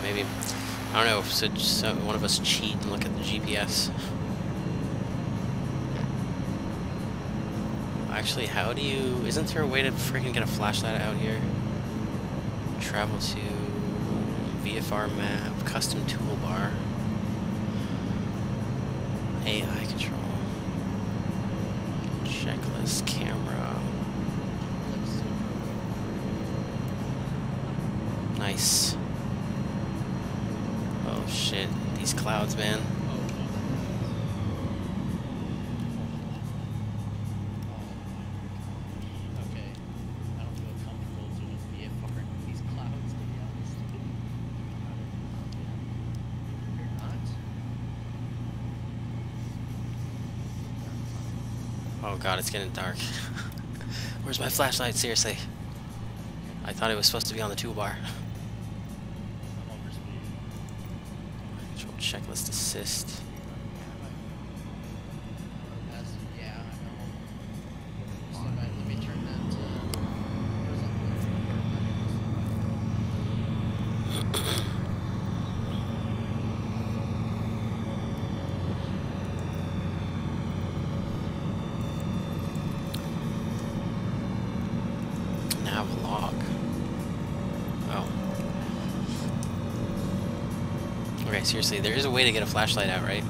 maybe. I don't know. So, so one of us cheat and look at the G P S. Actually, how do you... Isn't there a way to freaking get a flashlight out here? Travel to V F R map, custom toolbar, A I control, checklist, camera. Nice. Oh shit, these clouds, man. Okay. I don't feel comfortable doing V F R in these clouds, to be honest. You're not? Oh god, it's getting dark. Where's my flashlight? Seriously. I thought it was supposed to be on the toolbar. I'm over speed. Control checklist assist. That's, yeah, I know. So let let me turn that to Nav log. Oh. Okay, seriously, there is a way to get a flashlight out, right?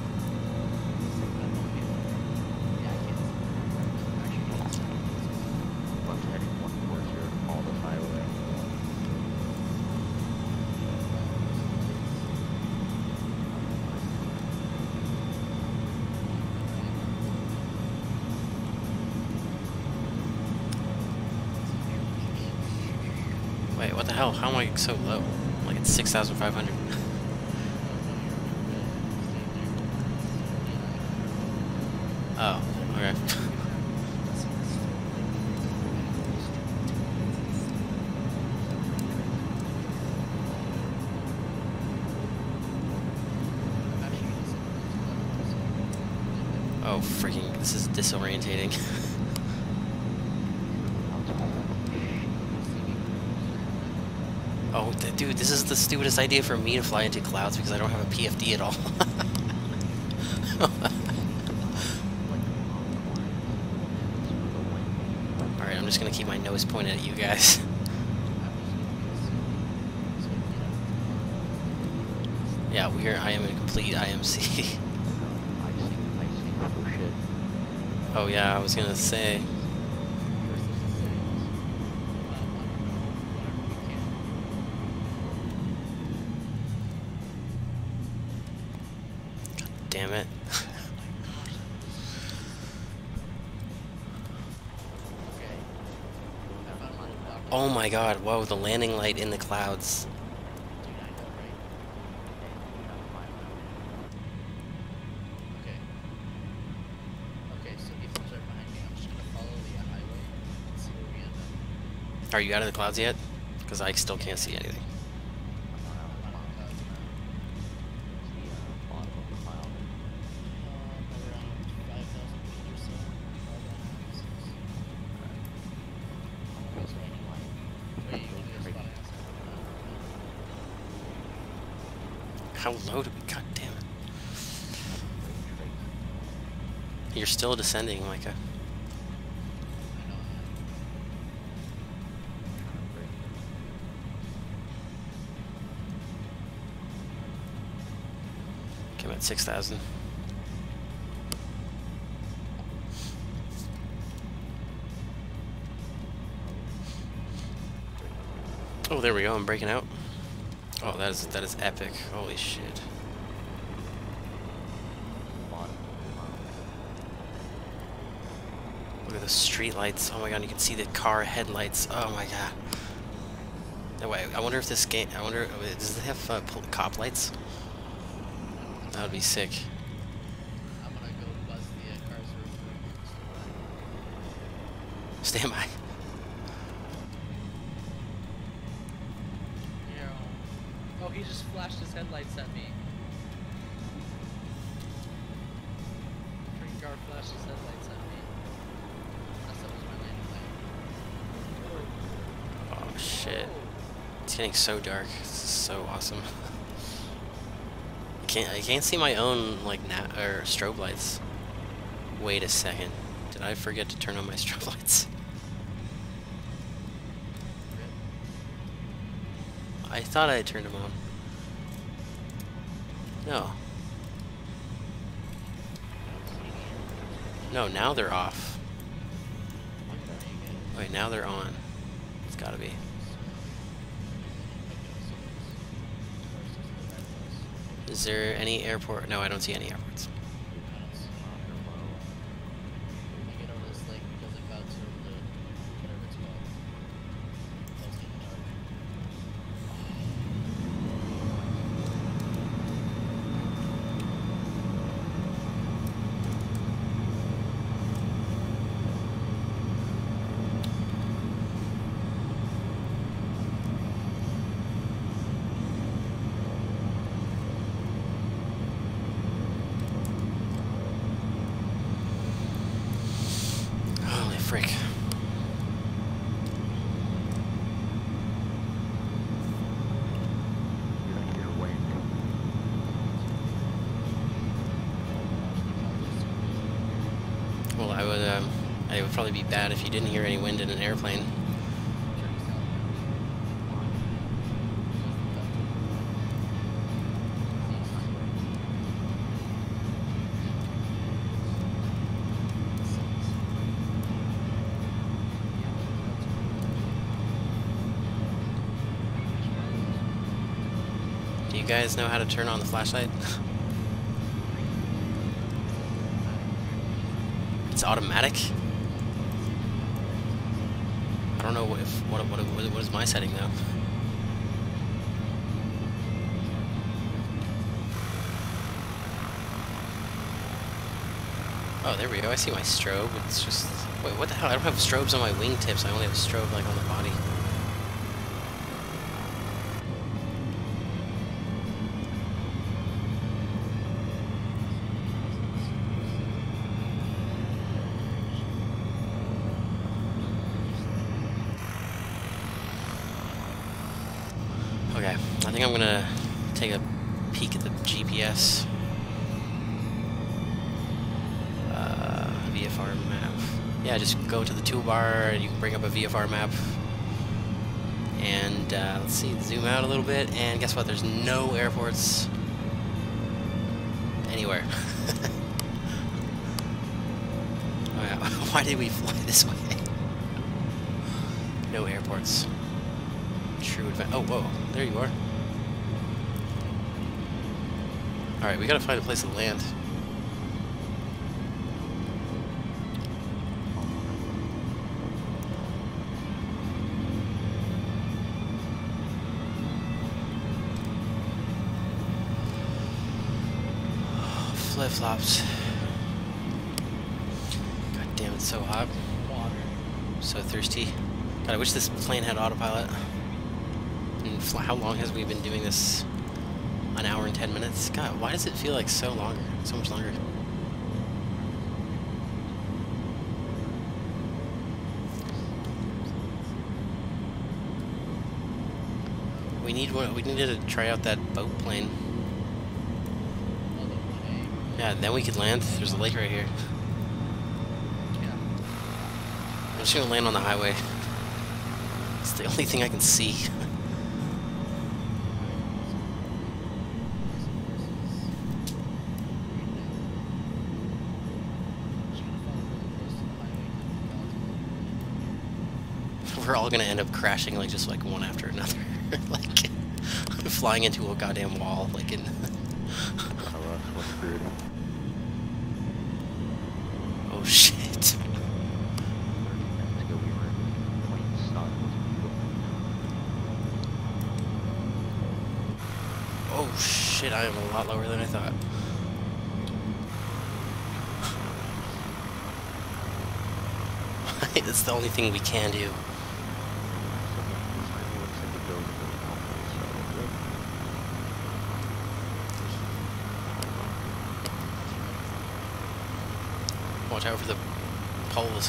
Yeah, I can't see. Actually, can't see. I'm heading one four zero to Aldous Highway. Wait, what the hell? How am I so low? Like it's six thousand five hundred. Oh, okay. Oh, freaking, this is disorientating. Oh, th dude, this is the stupidest idea for me to fly into clouds because I don't have a P F D at all. Alright, I'm just gonna keep my nose pointed at you guys. Yeah, we are, I am a complete I M C. Oh yeah, I was gonna say. God damn it. Oh my god, whoa, the landing light in the clouds. Are you out of the clouds yet? Because I still can't see anything. How low do we? God damn it! You're still descending, Micah. I'm at six thousand. Oh, there we go. I'm breaking out. Oh, that is that is epic. Holy shit. Look at the street lights. Oh my god, you can see the car headlights. Oh my god. No way. I wonder if this game. I wonder. Does it have uh, cop lights? That would be sick. I'm gonna go buzz the uh, cars real quick. Stand by. Yeah. Oh, he just flashed his headlights at me. Freaking car flashed his headlights at me. That's that was my landing light. Oh shit. It's getting so dark. This is so awesome. can't I can't see my own like na or strobe lights. Wait a second. Did I forget to turn on my strobe lights? I thought I had turned them on. No. No, now they're off. Wait, now they're on. It's gotta be. Is there any airport? No, I don't see any airports. Frick. Well, I would, um, it would probably be bad if you didn't hear any wind in an airplane. Do you guys know how to turn on the flashlight? It's automatic? I don't know if what what what is my setting though. Oh, there we go. I see my strobe. It's just wait, what the hell? I don't have strobes on my wingtips. I only have a strobe like on the body. Okay, I think I'm gonna take a peek at the G P S. Uh, V F R map. Yeah, just go to the toolbar and you can bring up a V F R map. And uh, let's see, zoom out a little bit, and guess what? There's no airports anywhere. Oh, yeah. Why did we fly this way? No airports. True advantage. Oh, whoa, there you are. Alright, we gotta find a place to land. Flip flops. God damn, it's so hot. So thirsty. God, I wish this plane had autopilot. And how long has we been doing this? An hour and ten minutes? God, why does it feel like so longer? So much longer. We need one. We needed to try out that boat plane. Yeah, then we could land. There's a lake right here. I'm just gonna land on the highway. It's the only thing I can see. We're all gonna end up crashing like just like one after another. Like flying into a goddamn wall like in Oh shit. Oh shit, I am a lot lower than I thought. That's the only thing we can do. Watch out for the poles.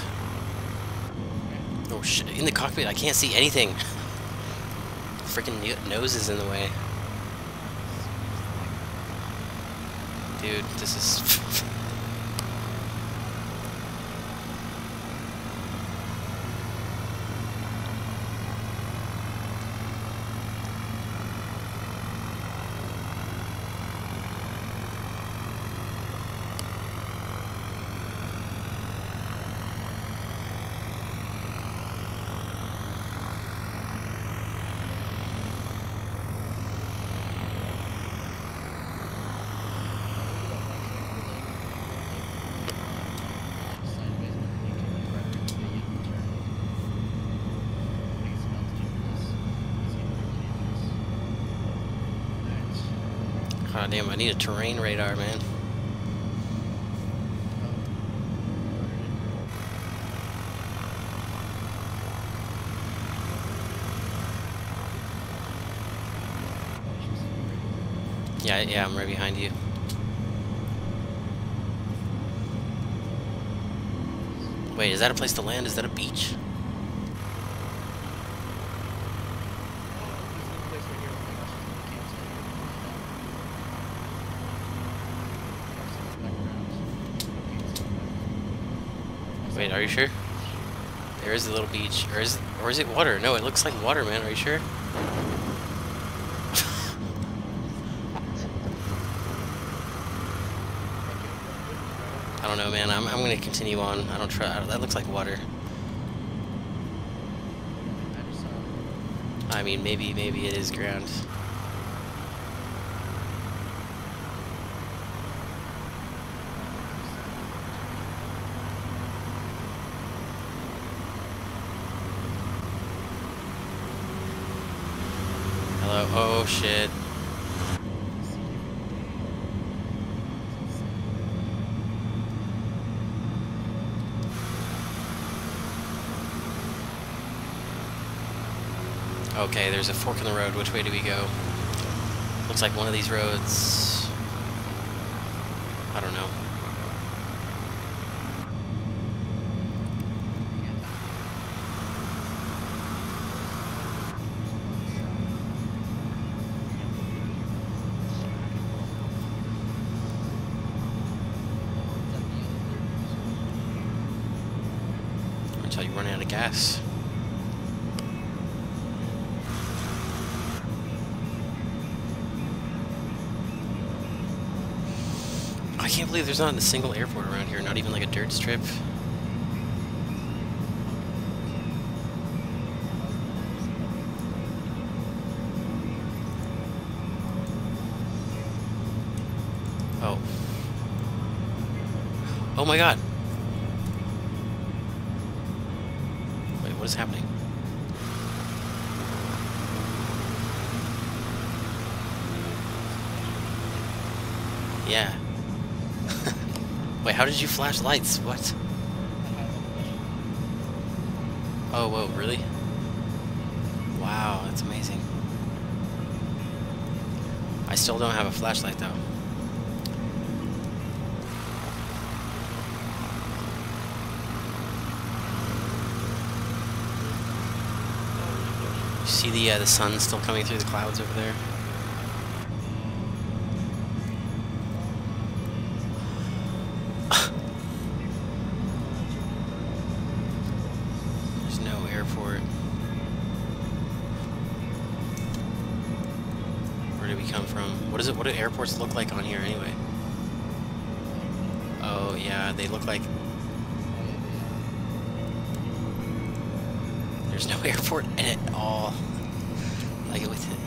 Oh shit, in the cockpit I can't see anything. Freaking nose is in the way. dude. This is... God damn, I need a terrain radar, man. Yeah, yeah, I'm right behind you. Wait, is that a place to land? Is that a beach? Wait, are you sure? There is a little beach. Or is it, or is it water? No, it looks like water, man. Are you sure? I don't know, man. I'm, I'm gonna continue on. I don't try. That looks like water. I mean, maybe, maybe it is ground. Hello? Oh, shit. Okay, there's a fork in the road. Which way do we go? Looks like one of these roads... I don't know. Until you run out of gas. I can't believe there's not a single airport around here, not even like a dirt strip. Oh. Oh my god! Wait, what is happening? Yeah. Wait, how did you flash lights? What? Oh, whoa, really? Wow, that's amazing. I still don't have a flashlight, though. You see the, uh, the sun still coming through the clouds over there? Airport. Where did we come from? What is it? What do airports look like on here anyway? Oh yeah, they look like there's no airport at all. Like it with it.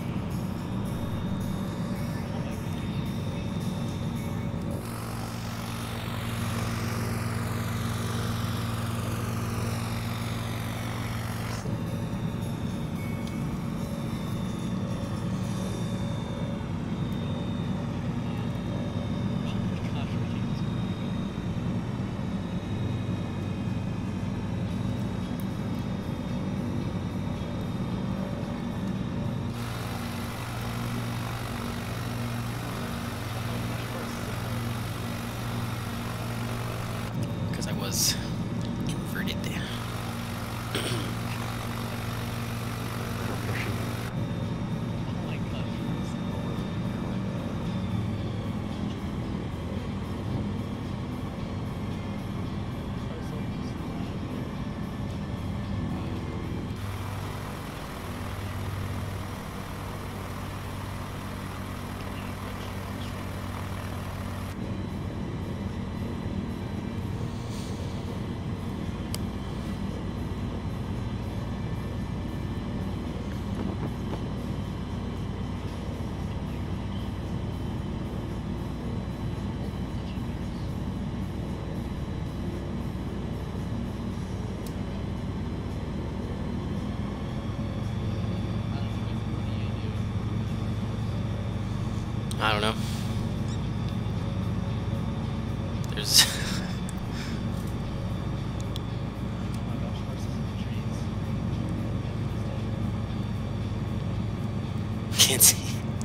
I don't know. There's... Oh my gosh, horses in the trees. Can't see.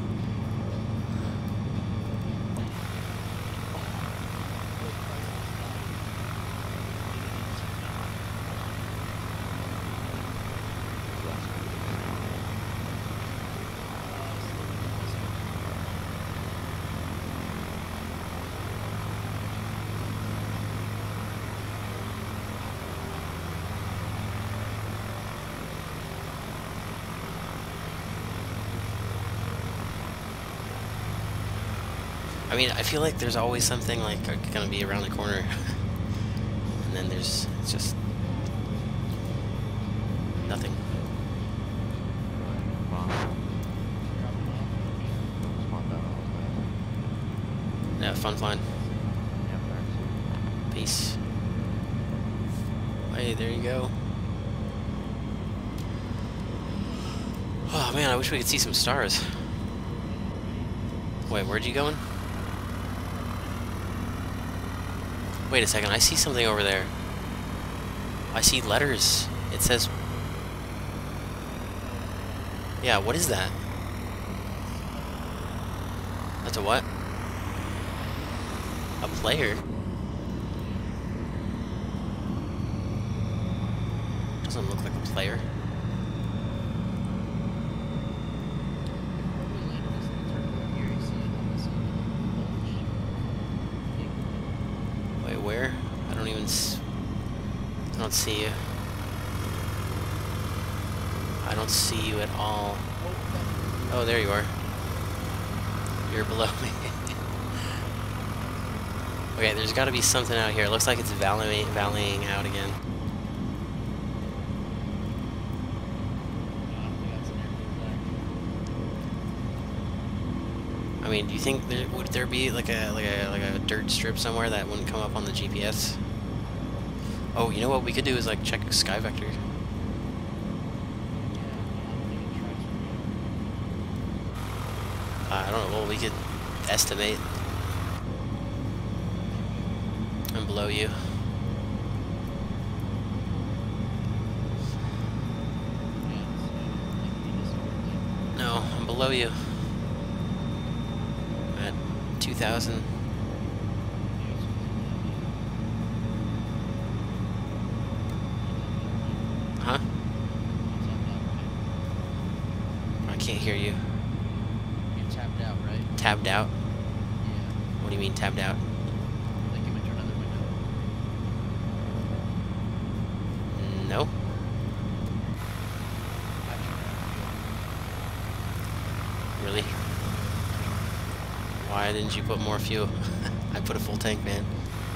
I mean, I feel like there's always something like gonna be around the corner, and then there's it's just nothing. Wow. Dropping off. Spawned out all the way. Yeah, fun flying. Yep, there's. Peace. Hey, there you go. Oh man, I wish we could see some stars. Wait, where'd you going? Wait a second, I see something over there. I see letters. It says... Yeah, what is that? That's a what? A player? Doesn't look like a player. Where we landed is in the terminal here. You see it on this bulge. Wait, where? I don't even... S I don't see you. I don't see you at all. Oh, there you are. You're below me. Okay, there's got to be something out here. It looks like it's valley valleying out again. I mean, do you think there would there be like a like a like a dirt strip somewhere that wouldn't come up on the G P S? Oh, you know what we could do is like check Sky Vector. Uh, I don't know. Well, we could estimate. I'm below you. No, I'm below you. At two thousand. Huh? I can't hear you. You're tapped out, right? Tabbed out? Yeah. What do you mean tabbed out? Like you went to another window. No. Really? Why didn't you put more fuel? I put a full tank, man.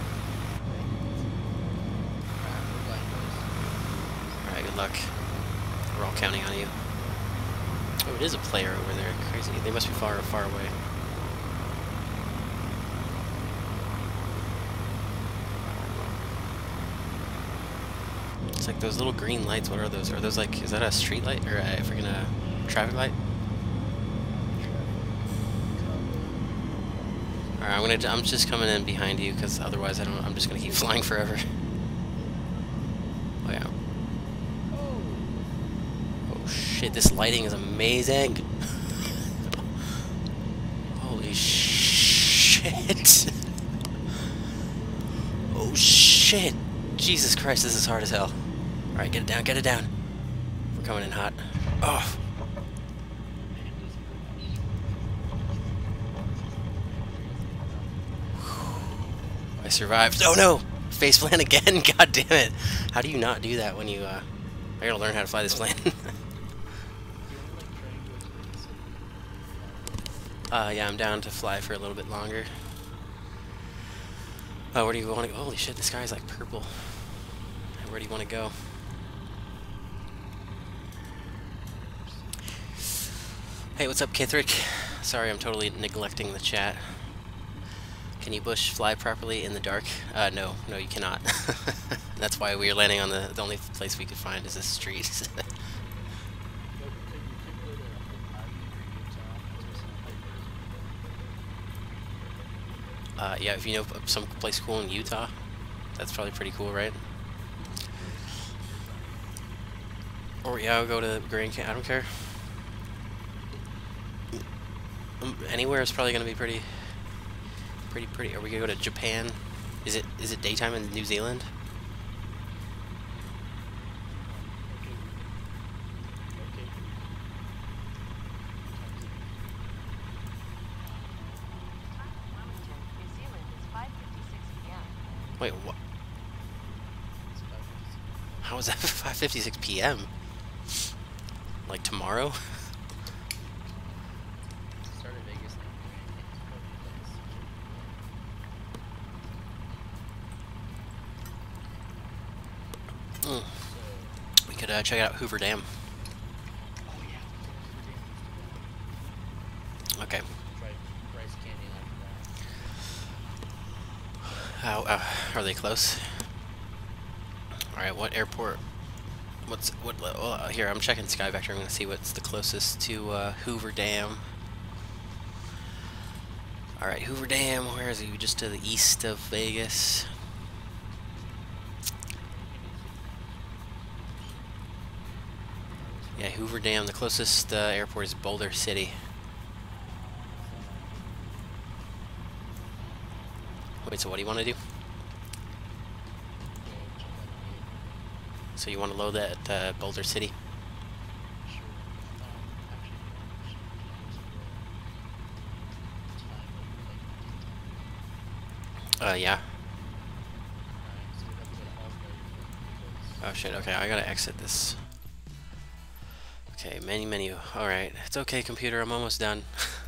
Alright, good luck. We're all counting on you. Oh, it is a player over there. Crazy. They must be far, far away. It's like those little green lights. What are those? Are those like, is that a street light or a freaking uh, traffic light? Alright, I'm gonna. I'm just coming in behind you because otherwise I don't. I'm just gonna keep flying forever. Oh yeah. Oh shit! This lighting is amazing. Holy shit! Oh shit! Jesus Christ! This is hard as hell. All right, get it down. Get it down. We're coming in hot. Oh. I survived. Oh no! Faceplant again? God damn it. How do you not do that when you, uh... I gotta learn how to fly this plane. uh, yeah, I'm down to fly for a little bit longer. Oh, where do you want to go? Holy shit, this guy's like purple. Where do you want to go? Hey, what's up, Kithrick? Sorry, I'm totally neglecting the chat. Can you bush fly properly in the dark? Uh, no, no, you cannot. That's why we are landing on the, the only place we could find is this street. Uh, yeah, if you know some place cool in Utah, that's probably pretty cool, right? Or yeah, I'll go to Grand Canyon. I don't care. Um, anywhere is probably gonna be pretty, pretty, pretty. Are we gonna go to Japan? Is it is it daytime in New Zealand? Okay. Okay. Wellington, New Zealand is five fifty-six p m Wait, what? It's five fifty-six. How is that five fifty-six p m? Like tomorrow? Started Vegas now. Mm. So, We could uh, check out Hoover Dam. oh yeah. Okay. Try Bryce Canyon after that. How uh, are they close? All right. What airport? What's what? Well, uh, here I'm checking SkyVector. I'm gonna see what's the closest to uh, Hoover Dam. All right, Hoover Dam. Where is it? Just to the east of Vegas. Yeah, Hoover Dam. The closest uh, airport is Boulder City. Wait, so what do you want to do? So you want to load that at uh, Boulder City? Sure. Um, actually, no, should we change the time of, like, Uh, yeah. Alright, so we have to go to Oslo because Oh shit, okay, I gotta exit this. Okay, menu, menu. Alright, it's okay, computer, I'm almost done.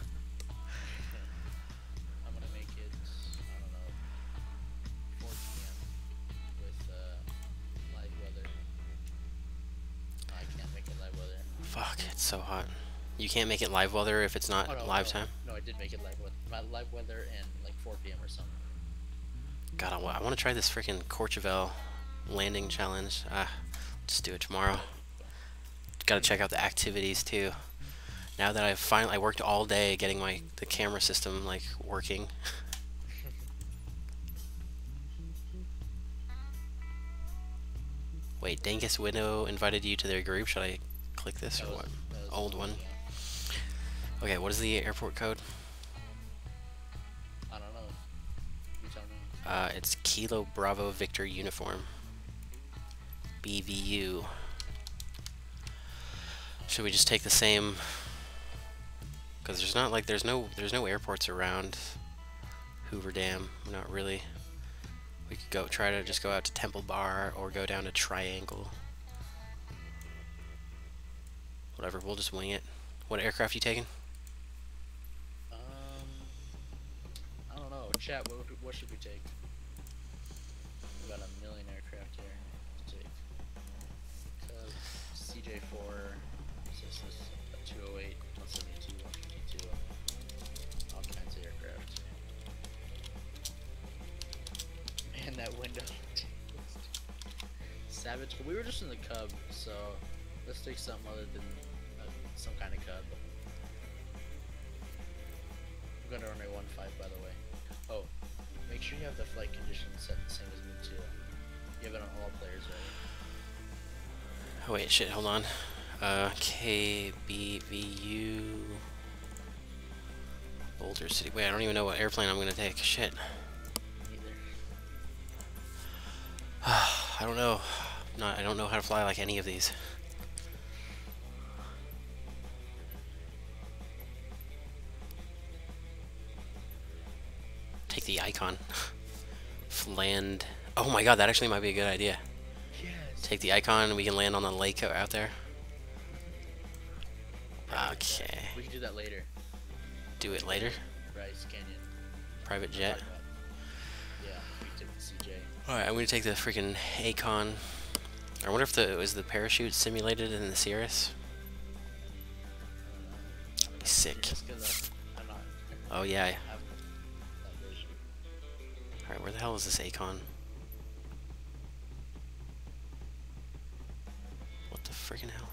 I'm gonna make it, I don't know, four p m with uh, live weather. I can't make it live weather. Fuck, it's so hot. You can't make it live weather if it's not Oh, no, live no, time? No, I did make it live weather. My live weather and like four p m or something. God, I, wa- I want to try this freaking Courchevel landing challenge. Ah, just do it tomorrow. Gotta check out the activities too. Now that I've finally, I worked all day getting my the camera system like working. Wait, Dangus Window invited you to their group. Should I click this That or was- what? that was Old cool, one. yeah. Okay, what is the airport code? I don't know. You tell me. Uh, it's Kilo Bravo Victor Uniform. B V U. Should we just take the same? Because there's not like there's no there's no airports around Hoover Dam. Not really. We could go try to just go out to Temple Bar or go down to Triangle. Whatever. We'll just wing it. What aircraft you taking? Um, I don't know. Chat. What, what should we take? We got a million aircraft here to take. Cub, C J four, Cessna two oh eight, one seventy-two, one fifty-two, all kinds of aircraft. Man, that window. Savage. We were just in the Cub, so let's take something other than uh, some kind of Cub. I'm gonna run a one five, by the way. Oh, make sure you have the flight conditions set the same as me too. You have it on all players, right? Oh wait, shit. Hold on. Uh, K B V U Boulder City. Wait, I don't even know what airplane I'm gonna take. Shit. Neither. I don't know. Not. I don't know how to fly like any of these. Take the Icon. Land. Oh my god, that actually might be a good idea. Yes. Take the Icon and we can land on the lake out there. Okay. We can do that later. Do it later. Bryce Canyon. Private jet. Talk about- Yeah, we can take the C J. Alright, I'm gonna take the freaking Acon. I wonder if the was the parachute simulated in the Cirrus. That'd be sick. Just because I'm not. Oh yeah. I have that version. Alright, where the hell is this Acon? What the freaking hell?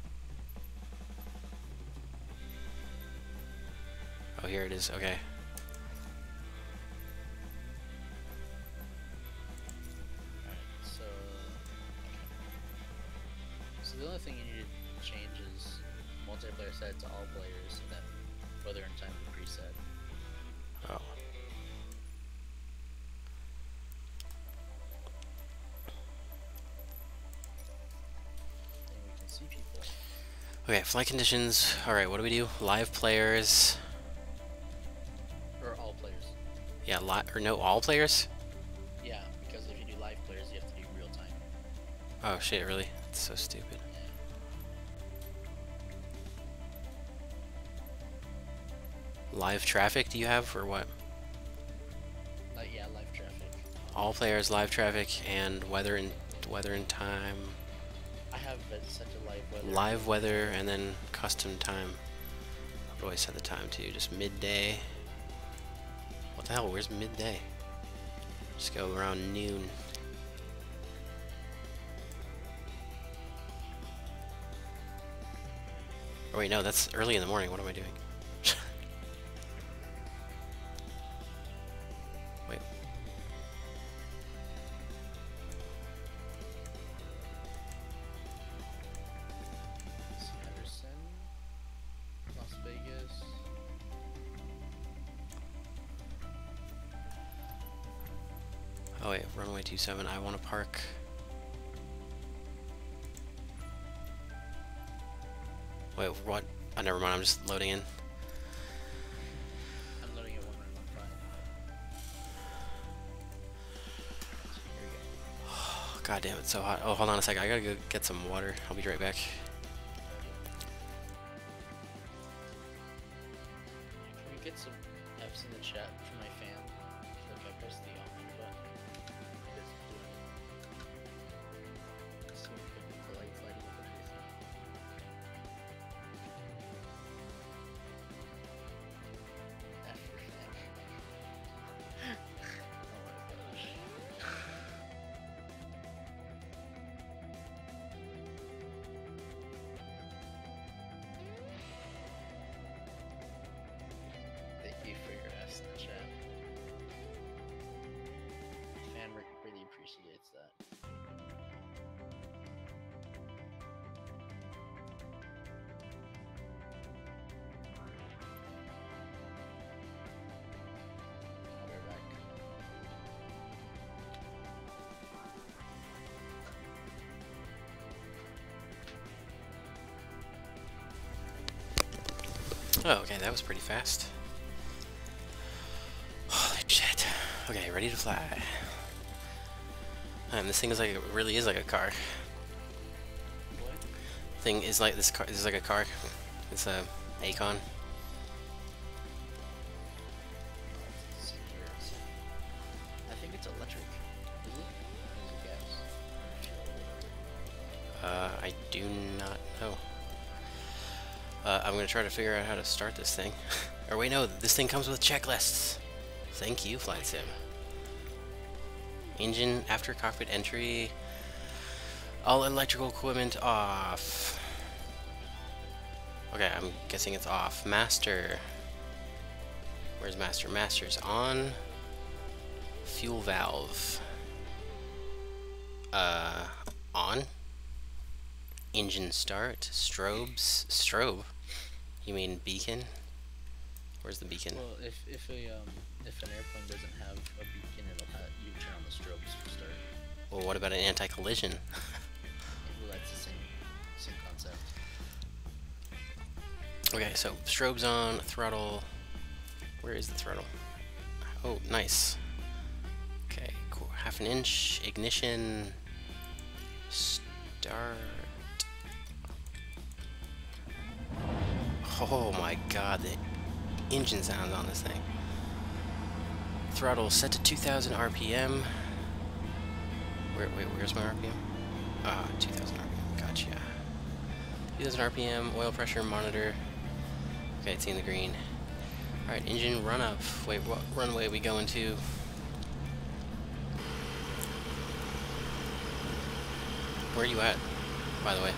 Oh, here it is. Okay. changes multiplayer set to all players, and then weather and time will preset. Oh. And we can see people. Okay, flight conditions. Alright, what do we do? Live players. Or all players. Yeah, li or no, all players? Yeah, because if you do live players, you have to do real time. Oh shit, really? That's so stupid. Live traffic do you have, or what? Like, yeah, live traffic. All players, live traffic, and weather and weather and time. I have it set to live weather. Live weather, and then custom time. What do I set the time to? Just midday. What the hell? Where's midday? Just go around noon. Oh wait, no, that's early in the morning. What am I doing? Wait. Henderson, Las Vegas. Oh wait, runway two seven. I want to park. Wait, what? Oh, never mind. I'm just loading in. I'm loading at one nine one five. Here we go. God damn, it's so hot. Oh, hold on a sec. I gotta go get some water. I'll be right back. Can we get some F's in the chat for my fan? I feel like I pressed the on button. It's doing it. So polite fighting with everything. F for fan. Oh my gosh. Thank you for your ass in the chat. Fan re- really appreciates that. I'll be right back. Oh, okay, that was pretty fast. Holy shit. Okay, ready to fly. Um, this thing is like, it really is like a car. What? Thing is like, this car, this is like a car. It's a Acon. Let's see here. It's- I think it's electric. Is it? Or is it gas? Uh, I do not know. Uh, I'm gonna try to figure out how to start this thing. Or wait, no, this thing comes with checklists. Thank you, Flight Sim. Engine after cockpit entry. All electrical equipment off. Okay, I'm guessing it's off. Master. Where's master? Master's on. Fuel valve. Uh, on. Engine start. Strobes. Strobe. You mean beacon? Where's the beacon? Well, if if a um if an airplane doesn't have a beacon, it'll have you turn on the strobes for start. Well, what about an anti-collision? Well, that's the same same concept. Okay, so strobes on, throttle. Where is the throttle? Oh, nice. Okay, cool. Half an inch, ignition, start. Oh my god, the engine sounds on this thing. Throttle set to two thousand R P M. Where, wait, where's my R P M? Ah, two thousand R P M, gotcha. two thousand R P M, oil pressure monitor. Okay, it's in the green. Alright, engine run up. Wait, what runway are we going to? Where are you at, by the way?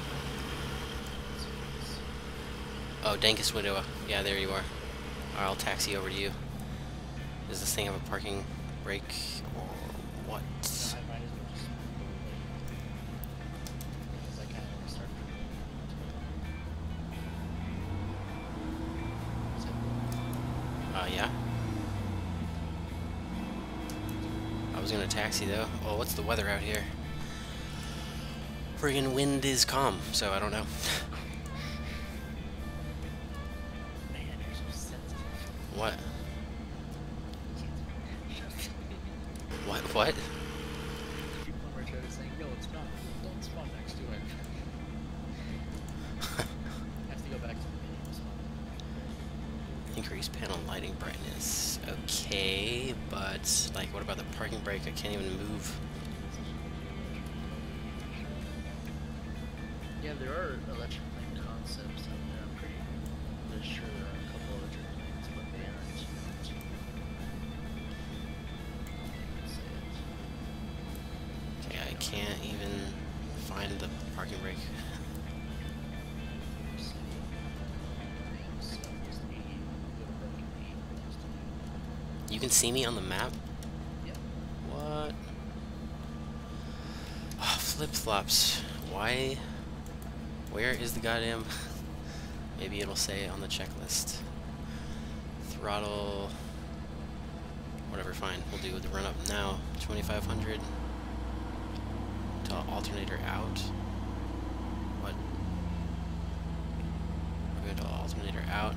Oh, Dankest Widow. Yeah, there you are. Alright, I'll taxi over to you. Does this thing have a parking brake or what? I might as well just go away. Because I kind of started. Uh, yeah. I was gonna taxi though. Oh, what's the weather out here? Friggin' wind is calm, so I don't know. Man, you're so sensitive. What? What? What? People on my show saying, no, it's not. Don't spawn next to it. I have to go back to the video spawn. Increase panel lighting brightness. Okay, but like, what about the parking brake? I can't even move. Yeah, there are electric plane concepts out there. I'm pretty, pretty sure there are a couple electric planes, but they aren't. Okay, I can't even find the parking brake. You can see me on the map? Yep. What? Oh, flip-flops. Why? Where is the goddamn... Maybe it'll say on the checklist. Throttle... Whatever, fine. We'll do the run up now. twenty-five hundred. To alternator out. What? We're going to alternator out.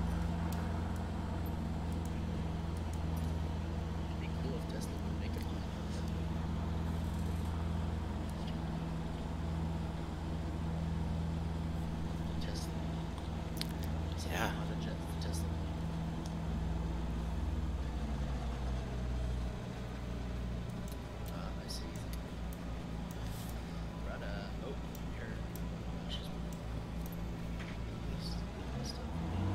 It'd be cool if Tesla would make it like that. Tesla. Yeah. Not a jet, Tesla. Ah, I see. Right, uh, oh, here. She's this, this stuff.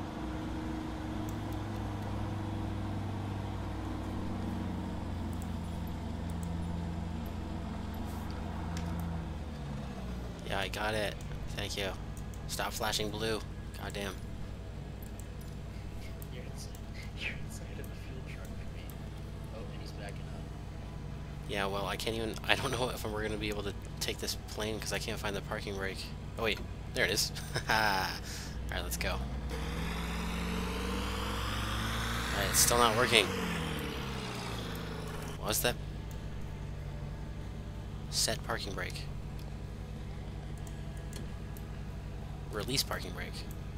Yeah, I got it. Thank you. Stop flashing blue. Goddamn. You're inside. You're inside of the fuel truck with me. Oh, and he's backing up. Yeah, well, I can't even... I don't know if we're going to be able to take this plane because I can't find the parking brake. Oh, wait. There it is. Alright, let's go. Alright, it's still not working. What was that? Set parking brake. Release parking brake.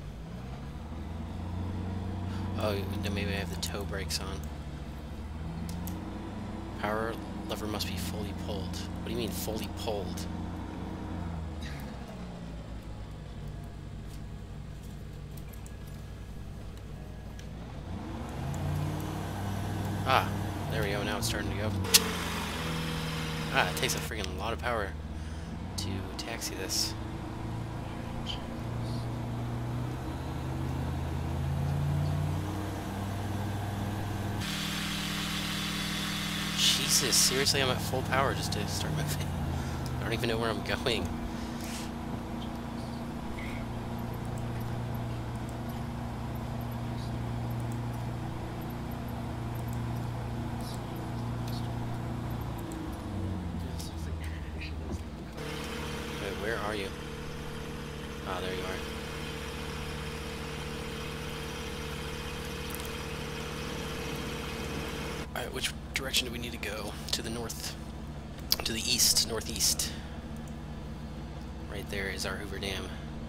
Oh, then maybe I have the toe brakes on. Power lever must be fully pulled. What do you mean fully pulled? Ah, there we go. Now it's starting to go. Ah, it takes a freaking lot of power to taxi this. Jesus, seriously, I'm at full power just to start moving. I don't even know where I'm going. Wait, where are you? Ah, there you are. Alright, which direction do we need to go? To the north. To the east, northeast. Right there is our Hoover Dam.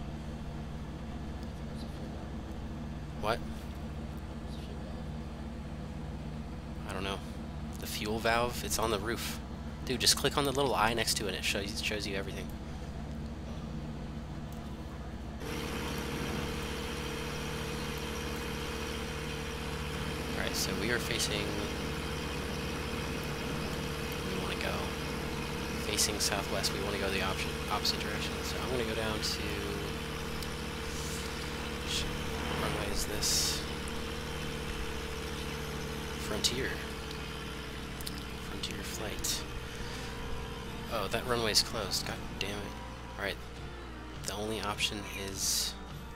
What? I don't know. The fuel valve? It's on the roof. Dude, just click on the little eye next to it. It shows, it shows you everything. Alright, so we are facing... We want to go facing southwest. We want to go the opposite, opposite direction. So I'm going to go down to... Which runway is this? Frontier. Frontier flight. Oh, that runway is closed. God damn it. Alright. The only option is...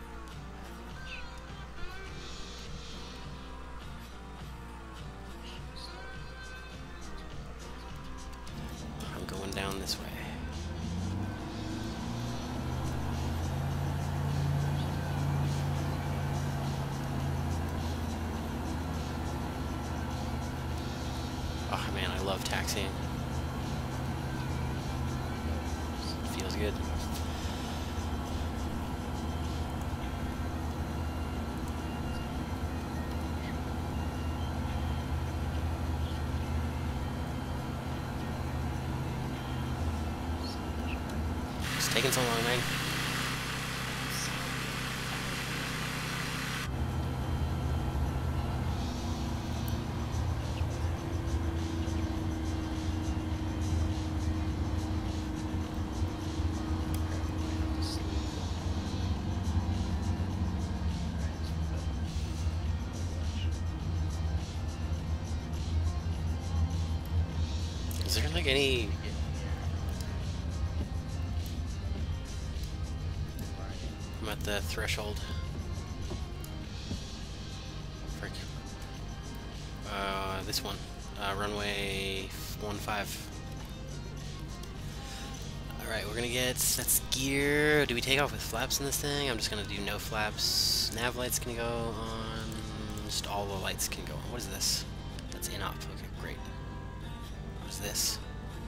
I'm going down this way. I love taxiing. It feels good. It's taking so long, man. Is there like any... I'm at the threshold. Frick. Uh, this one. Uh, runway one five. Alright, we're gonna get that's gear. Do we take off with flaps in this thing? I'm just gonna do no flaps. Nav lights can go on. Just all the lights can go on. What is this? That's in op. Okay, great. What is this?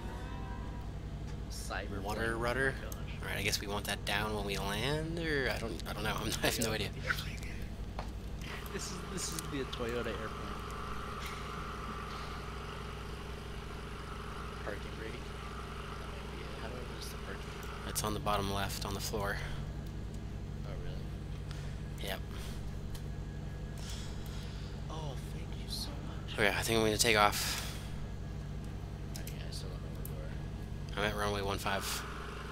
Cyber Water rudder? Alright, I guess we want that down when we land, or I don't I don't know. I'm, I have no idea. This is this is the Toyota airplane. Parking brake. Maybe, how do I use the parking? It's on the bottom left on the floor. Oh really? Yep. Oh, thank you so much. Okay, I think I'm gonna take off. Alright, yeah, I still don't know where we are. I'm at runway one five.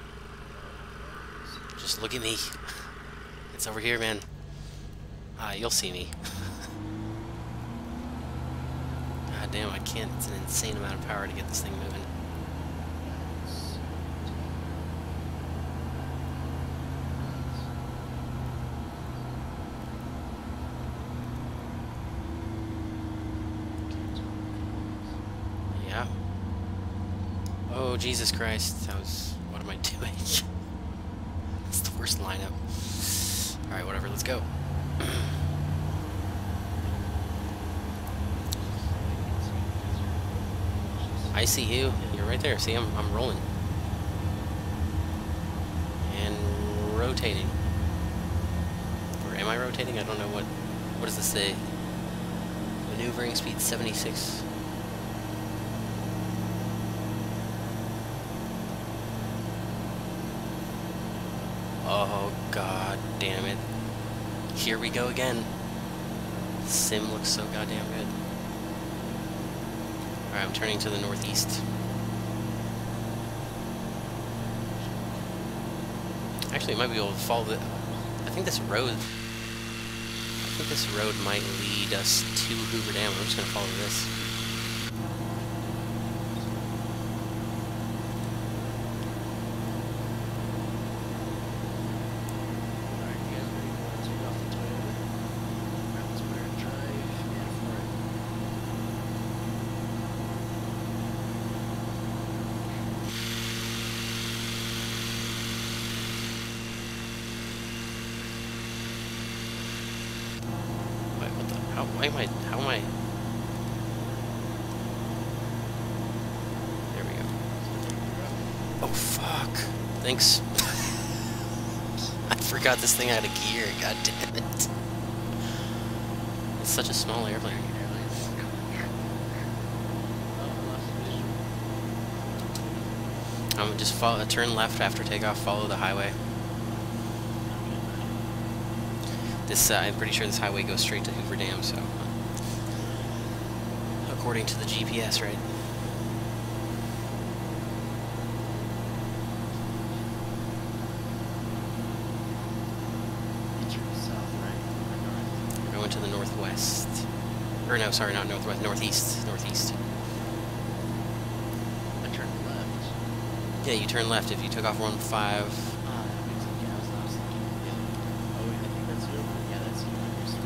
Just look at me. It's over here, man. Ah, you'll see me. God damn, I can't. It's an insane amount of power to get this thing moving. Yeah. Oh, Jesus Christ. That was... What am I doing? It's the worst lineup. Alright, whatever, let's go. I see you. You're right there. See, I'm, I'm rolling. And rotating. Or am I rotating? I don't know what... What does this say? Maneuvering speed seventy-six. Oh, god damn it. Here we go again. Sim looks so goddamn good. Alright, I'm turning to the northeast. Actually, I might be able to follow the... I think this road... I think this road might lead us to Hoover Dam. I'm just gonna follow this. How, why am I, how am I? There we go. Oh, fuck. Thanks. I forgot this thing had a gear, god damn it. It's such a small airplane. I'm just follow, turn left after takeoff, follow the highway. This, uh, I'm pretty sure this highway goes straight to Hoover Dam, so... According to the G P S, right? We're going to the northwest. Or no, sorry, not northwest, northeast. Northeast. I turned left. Yeah, you turn left if you took off one five. Ah, that makes sense. Yeah, I was, I was thinking. Yeah. Oh, wait, I think that's you. Yeah, that's you.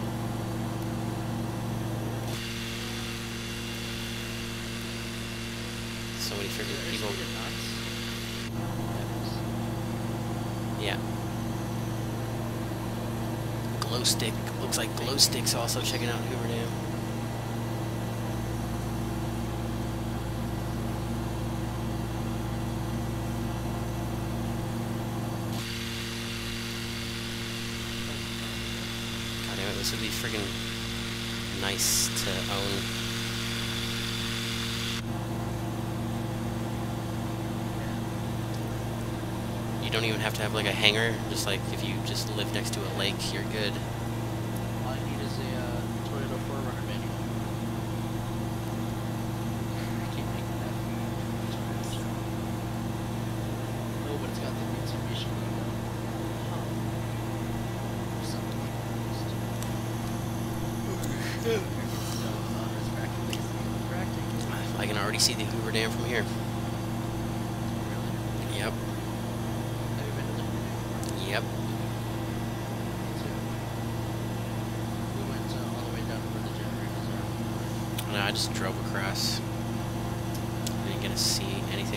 So many freaking people. Yeah. Yeah. Glow stick. Looks like glow sticks also checking out Hoover Dam. damn it, this would be freaking nice to own. You don't even have to have like a hangar, just like if you just live next to a lake, you're good. All I need is a uh, Toyota four runner manual. I keep making that. No, but it's got the Mitsubishi logo. Or something like that. So, uh, it's practically practically. I can already see the Hoover Dam from here. Really? Yep. Have you been to the Hoover Dam before? Yep. Me too. We went uh, all the way down to where the generators are. No, I just drove across. I didn't get to see anything.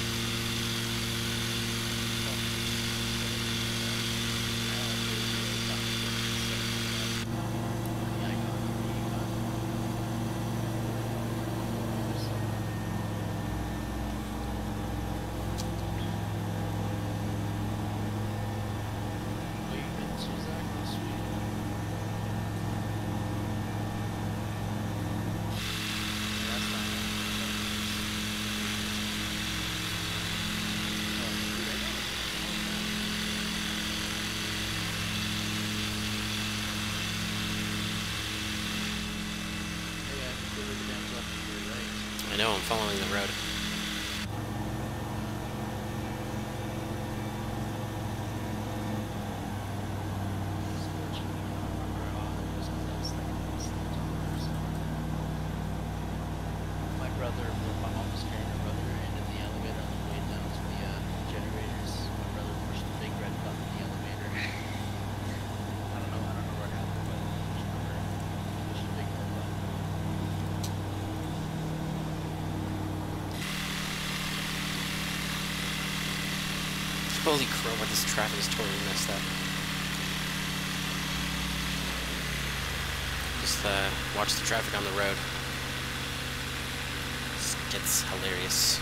I know, I'm following the road. My brother, my mom was carrying her brother into the elevator on the way down to the uh, generators. My brother pushed the big red button in the elevator. I don't know, I don't know what happened, but I just remember he pushed the big red button. Holy crap, this traffic is totally messed up. Just uh, watch the traffic on the road. This gets hilarious.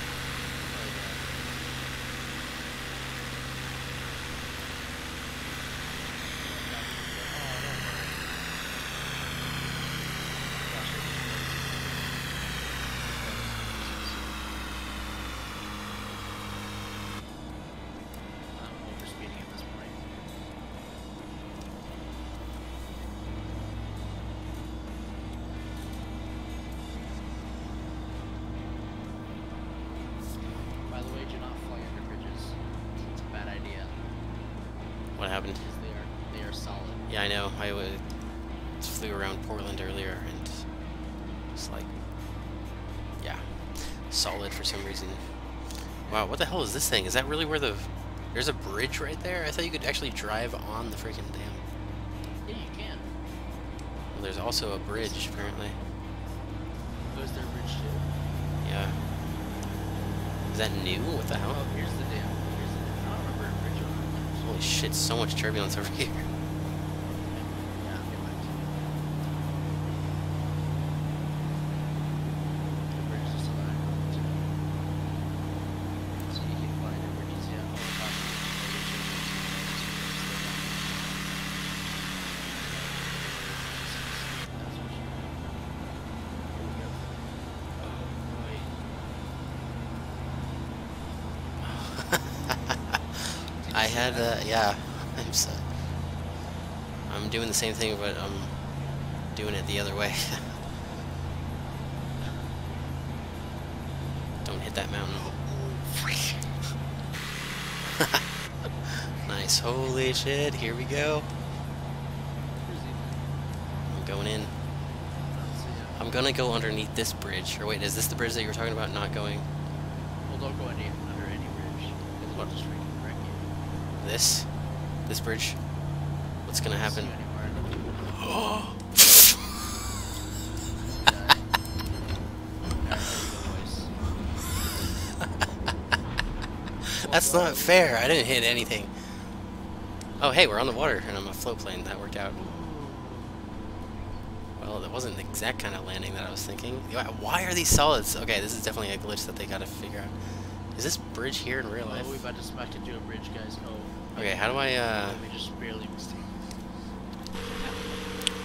By the way, do not fly under bridges. It's a bad idea. What happened? Because they are they are solid. Yeah, I know. I uh, flew around Portland earlier and it's like, yeah, solid for some reason. Wow, what the hell is this thing? Is that really where the... There's a bridge right there? I thought you could actually drive on the freaking dam. Yeah, you can. Well, there's also a bridge, apparently. Goes there bridge too. Yeah. Is that new? What the hell? Oh, here's the dam. Here's the dam. I don't remember a bridge over there. Holy shit, so much turbulence over here. Yeah, I'll get back to you. The bridge is still not going to. So you can fly under bridges, yeah. All the time. That's for sure. Here we go. Oh, boy. I had, uh, yeah, I'm so, I'm doing the same thing, but I'm doing it the other way. Don't hit that mountain. Nice, holy shit, here we go. I'm going in. I'm gonna go underneath this bridge. Or wait, is this the bridge that you were talking about not going? Well, don't go any, under any bridge. Because it'll just freaking wreck you. This? This bridge? What's gonna happen? See you anymore. Oh! That's not fair. I didn't hit anything. Oh, hey, we're on the water, and I'm a float plane. That worked out. Well, that wasn't the exact kind of landing that I was thinking. Why are these solids? Okay, this is definitely a glitch that they gotta figure out. Is this bridge here in real life? Oh, we about to smack into a bridge, guys. Oh. Okay, how do I, uh... We just barely missed it.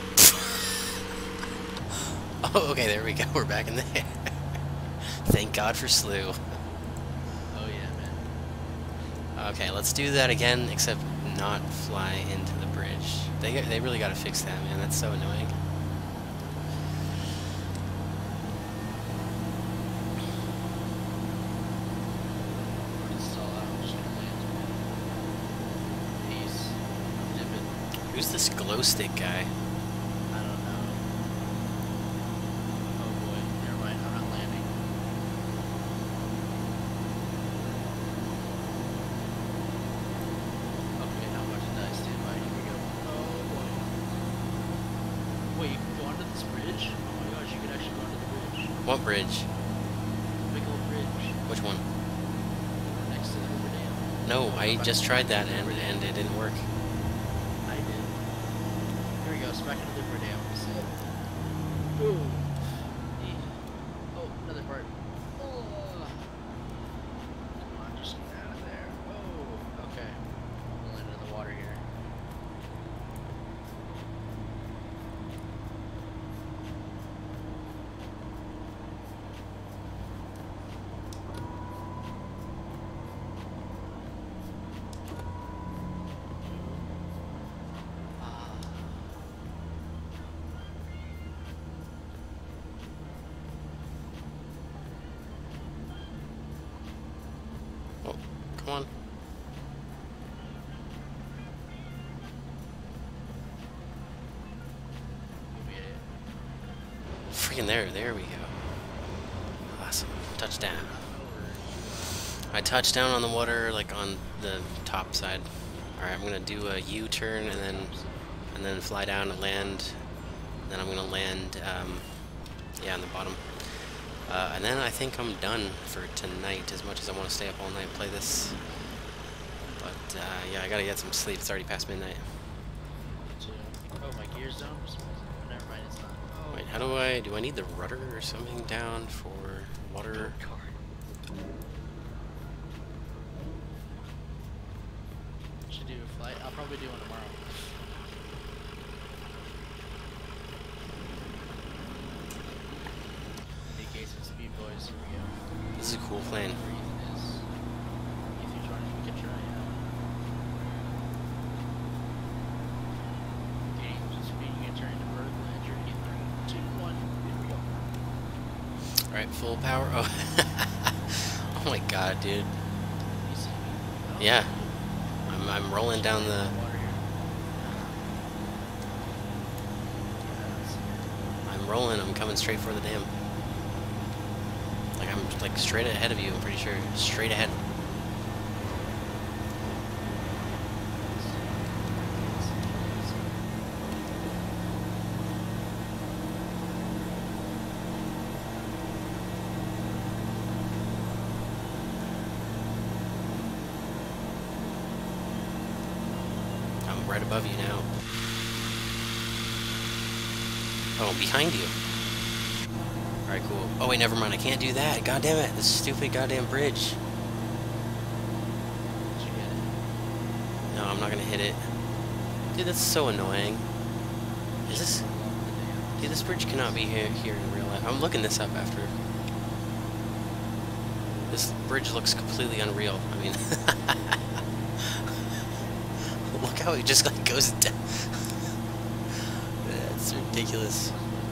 Oh, okay, there we go. We're back in there. Thank God for slew. Oh yeah, man. Okay, let's do that again, except not fly into the bridge. They they really got to fix that, man. That's so annoying. This is all out. I'm just gonna land. Peace. Dip it. Who's this glow stick guy? I don't know. Oh boy. Never mind. I'm not landing. Okay, how much did I stand by? Here we go. Oh boy. Wait, you can go under this bridge? Oh my gosh, you can actually go under the bridge. What bridge? Big old bridge. Which one? Next to the river dam. No, I just tried that and and it didn't work. I did. Here we go, smack into the river dam. Boom. Oh, another part. Oh. Come on, just get out of there. Oh, okay. We'll land in the water here. Ah. Oh, come on. We made it. Freaking there, there we go. Awesome. Touchdown. I touched down on the water, like on the top side. Alright, I'm gonna do a U-turn and then and then fly down and land. Then I'm gonna land, um, yeah, on the bottom. Uh, and then I think I'm done for tonight, as much as I want to stay up all night and play this. But, uh, yeah, I gotta get some sleep. It's already past midnight. Two. Oh, my gear's down for some reason. Oh, never mind, it's not. Oh, Wait, how do I... do I need the rudder or something down for water? should do a flight. I'll probably do one tomorrow. A K some speed, boys. Here we go. This is a cool plane. Breathe is. If you're trying, we can try. Yeah. Gain speed, you can turn into vertical and you're in three, two, one. Here we go. Alright, full power. Oh. Oh my god, dude. You see me? Oh, Yeah. I'm, I'm rolling down the... water here. I'm rolling. I'm coming straight for the dam. Like, I'm like straight ahead of you, I'm pretty sure. Straight ahead. I'm right above you now. Oh, behind you. Alright, cool. Oh, wait, never mind. I can't do that. God damn it. This stupid goddamn bridge. Did you get it? No, I'm not gonna hit it. Dude, that's so annoying. Is this... Dude, this bridge cannot be here, here in real life. I'm looking this up after. This bridge looks completely unreal. I mean... Look how it just like goes down. That's ridiculous.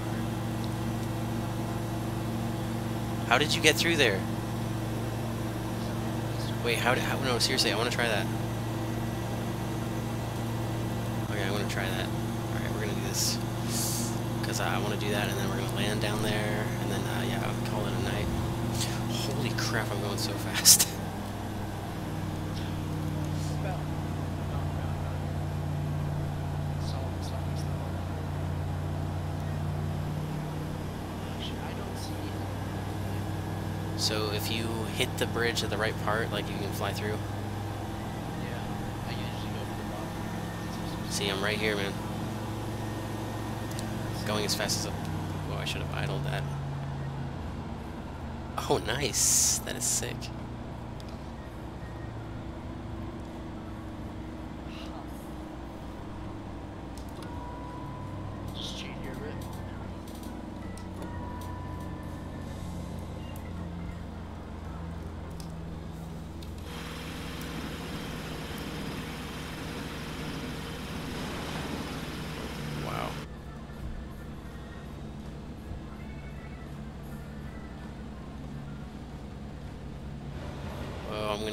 How did you get through there? Wait, how did... How, no, seriously, I want to try that. Okay, I want to try that. Alright, we're going to do this. Because uh, I want to do that, and then we're going to land down there, and then, uh, yeah, I'll call it a night. Holy crap, I'm going so fast. So if you hit the bridge at the right part, like you can fly through. Yeah, I usually go for the bottom. See, I'm right here, man. Going as fast as a... Oh, I should have idled that. Oh, nice. That is sick. Just cheat here a bit.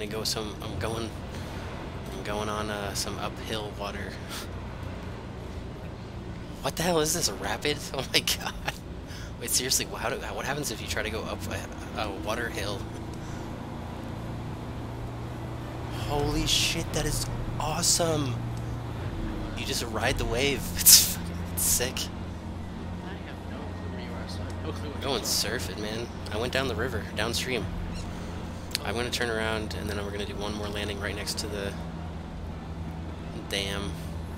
go some. I'm going. I'm going on uh, some uphill water. What the hell is this? A rapid? Oh my god! Wait, seriously, how do, what happens if you try to go up a, a water hill? Holy shit! That is awesome. You just ride the wave. It's, it's sick. I have no clue where you are, so I have no clue what Go you're and surf it, man. I went down the river, downstream. I'm gonna turn around and then we're gonna do one more landing right next to the dam.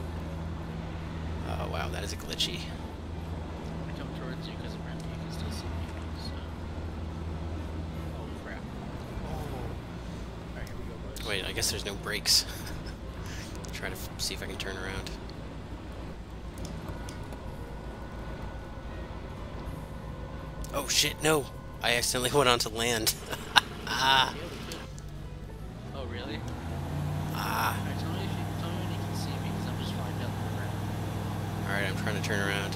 Oh wow, that is glitchy. I'm gonna come towards you because apparently you can still see me. So. Oh crap. Alright, here we go, boys. Wait, I guess there's no brakes. Try to f see if I can turn around. Oh shit, no! I accidentally went onto land. Ah! Yeah, we could. Oh really? Ah! Alright, tell me if you tell me when you can see me because I'm just flying down the river. Alright, I'm trying to turn around.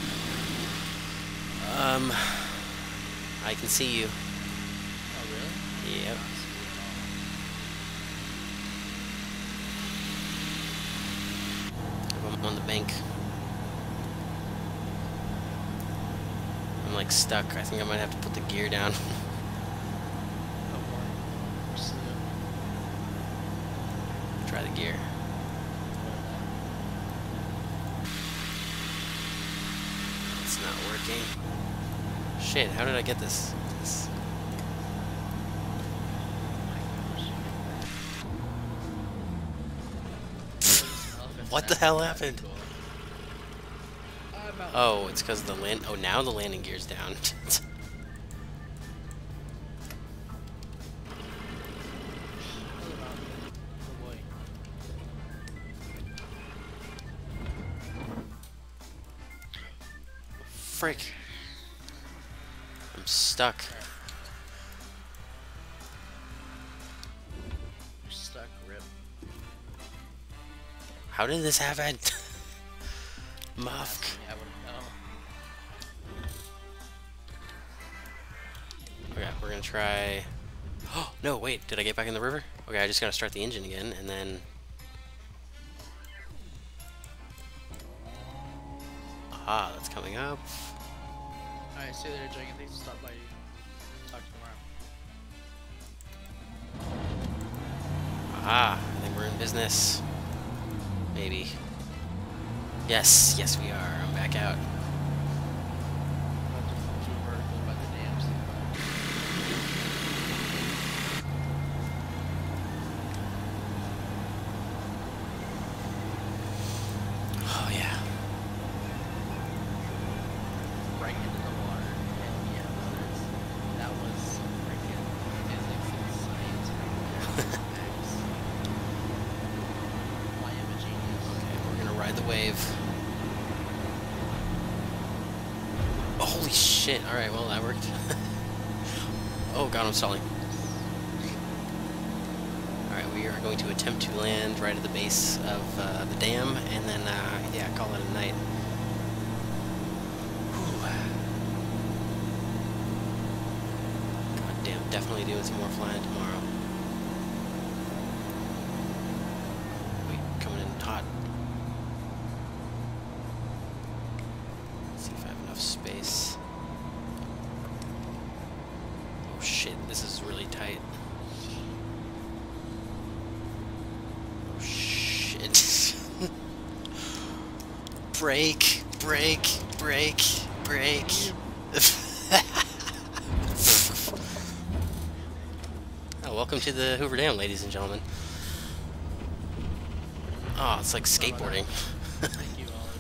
Um... I can see you. Oh really? Yep. I don't see you at all. I'm on the bank. I'm like stuck. I think I might have to put the gear down. Oh boy. We're slow. Try the gear. It's not working. Shit, how did I get this? this? What the hell happened? Oh, it's because the land. Oh, now the landing gear's down. Frick. I'm stuck. You're stuck, rip. How did this happen? Muff. Yeah, I wouldn't know. Okay, we're gonna try. Oh no! Wait, did I get back in the river? Okay, I just gotta start the engine again, and then. Ah, that's coming up. Alright, see you later, Dragon. Thanks for stopping by. Talk tomorrow. Ah, I think we're in business. Maybe. Yes, yes we are. I'm back out. About to do a vertical by the dams. Oh yeah. Right into the water. And yeah, brothers. That was some freaking physics and science right there. I am a genius. Okay, we're gonna ride the wave. Oh, holy shit! All right, well that worked. Oh god, I'm stalling. All right, we are going to attempt to land right at the base of uh, the dam, and then uh, yeah, call it a night. God damn, definitely doing some more flying tomorrow. Wait, coming in hot. Let's see if I have enough space. Oh shit, this is really tight. Oh shit. Brake, brake, brake, brake. Oh, welcome to the Hoover Dam, ladies and gentlemen. Oh, it's like skateboarding. Thank you, Olive.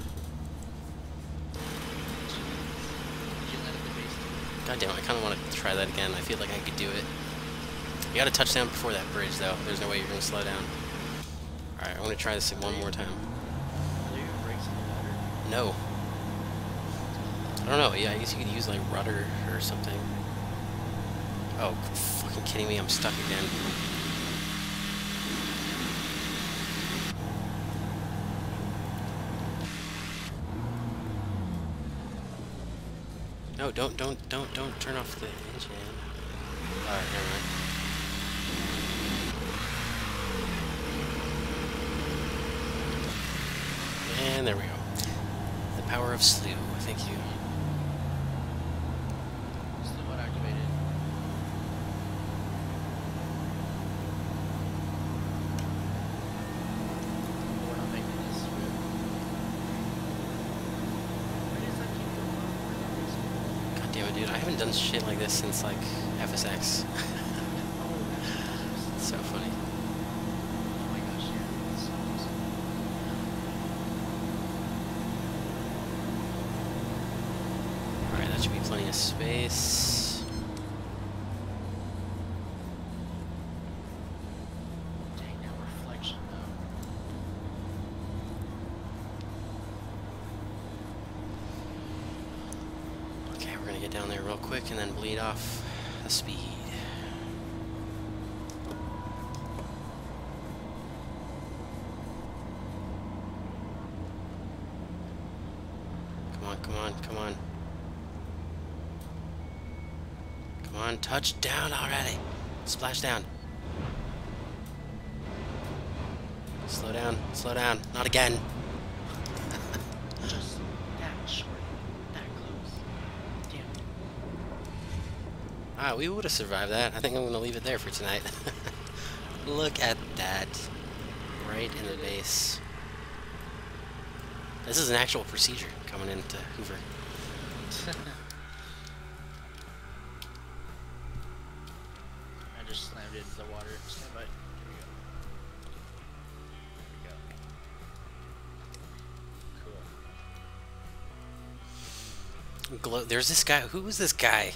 Did you land at the base too? God damn it, I kind of want to try that again. I feel like I could do it. You gotta touch down before that bridge, though. There's no way you're gonna slow down. Alright, I'm gonna try this one more time. Are there even brakes in the water? No. I don't know. Yeah, I guess you could use, like, rudder or something. Oh, fucking kidding me. I'm stuck again. No, don't, don't, don't, don't turn off the engine. Alright, never mind. And there we go. The power of slew. Thank you. Slew unactivated. We're not making this rip. Why does that keep going on? God damn it, dude. I haven't done shit like this since, like, F S X. Oh, that's It's so funny. oh my gosh, yeah. That's so awesome. Alright, that should be plenty of space. Dang, that reflection though. Okay, we're gonna get down there real quick and then bleed off the speed. Come on, come on, come on. Come on, touch down already. Splash down. Slow down, slow down. Not again. Just that short, that close. Damn. Ah, we would have survived that. I think I'm gonna leave it there for tonight. Look at that. Right in the base. This is an actual procedure coming into Hoover. I just slammed it into the water. Stand by. Here we go. Here we go. Cool. Glow. There's this guy. Who is this guy?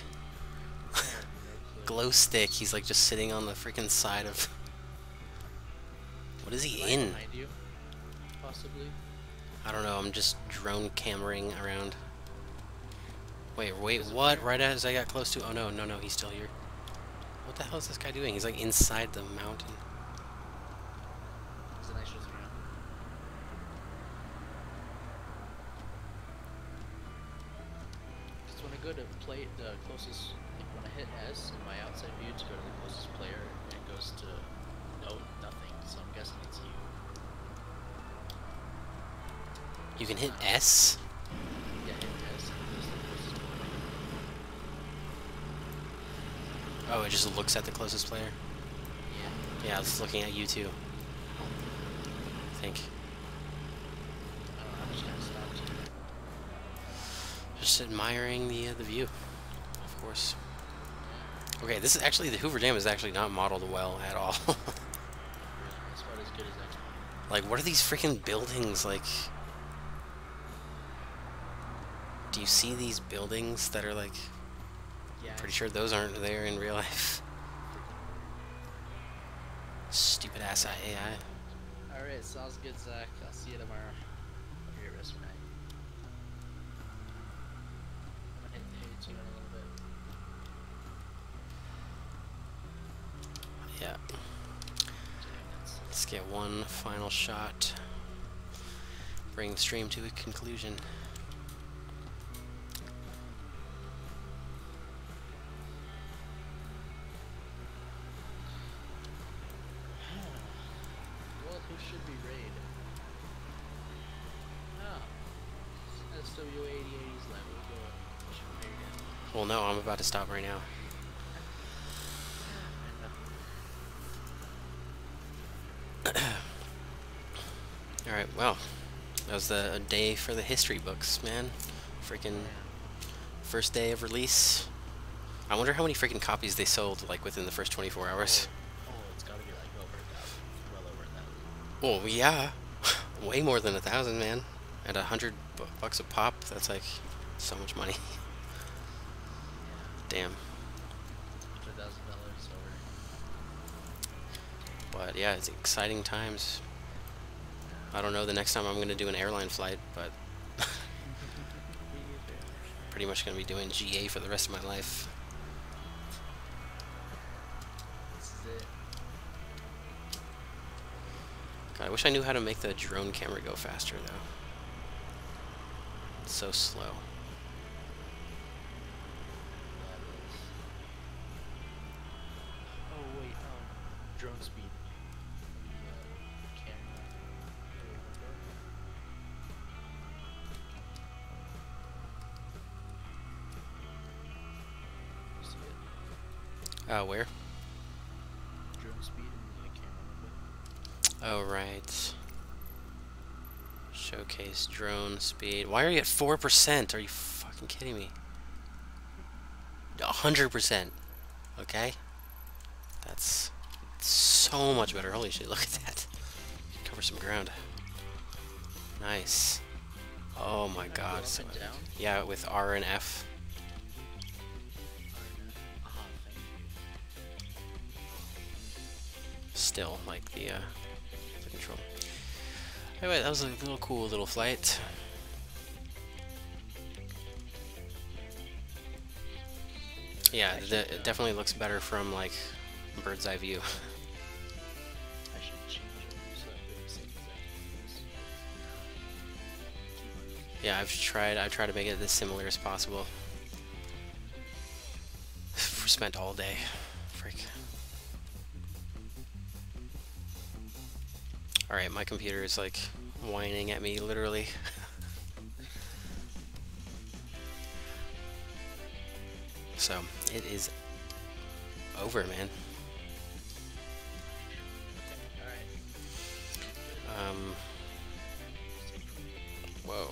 Glow stick. He's like just sitting on the freaking side of. What is he Right in? behind you, possibly. I don't know. I'm just drone cameraing around. Wait, wait. What? Right as I got close to. Oh no, no, no. He's still here. What the hell is this guy doing? He's like inside the mountain. It's a nice result. Because when I go to play the closest, like when I hit S in my outside view to go to the closest player, it goes to no, nothing. So I'm guessing it's you. You can hit S. Yeah, hit S. And it goes to the closest player. Oh, it just looks at the closest player. Yeah. Yeah, it's looking at you too. I think. I don't know. I'm just gonna stop too. Just admiring the uh, the view, of course. Okay, this is actually the Hoover Dam is actually not modeled well at all. Really, it's about as good as X one. Like, what are these freaking buildings like? Do you see these buildings that are like? Yeah. Pretty sure those aren't there in real life. Stupid ass A I. Alright, sounds good, Zach. I'll see you tomorrow. Have a great rest of your night. I'm gonna hit the hay too in a little bit. Yeah. Dang, that's Let's get one final shot. Bring the stream to a conclusion. well, who should be raid? Oh. S W eighty eighties level. Go up. Who should raid it? Well, no, I'm about to stop right now. Alright, well, that was the day for the history books, man. Freaking first day of release. I wonder how many freaking copies they sold, like, within the first twenty-four hours. Oh, it's gotta be like over a thousand. Well over a thousand. Well, yeah. Way more than a thousand, man. At a hundred bu bucks a pop, that's like so much money. Damn. Hundred thousand dollars over. But yeah, it's exciting times. I don't know the next time I'm gonna do an airline flight, but pretty much gonna be doing G A for the rest of my life. This is it. God, I wish I knew how to make the drone camera go faster though. It's so slow. That is. Oh wait, um, drone speed. The uh, camera. Uh, where? Drone speed and the camera movement. Oh, right. Showcase drone speed. Why are you at four percent? Are you fucking kidding me? one hundred percent. Okay? That's so much better. Holy shit, look at that. Cover some ground. Nice. Oh my god. So, Up and down? yeah, with R and F. Ah, thank you. Still, like the, uh, the control. Anyway, that was a little cool little flight. Yeah, Actually, the, it uh, definitely looks better from like bird's eye view. I should change it so I do the same exact things. Yeah, I've tried. I've tried to make it as similar as possible. Spent all day. Freak. All right, my computer is like whining at me, literally. So it is over, man. Alright. Um. Whoa.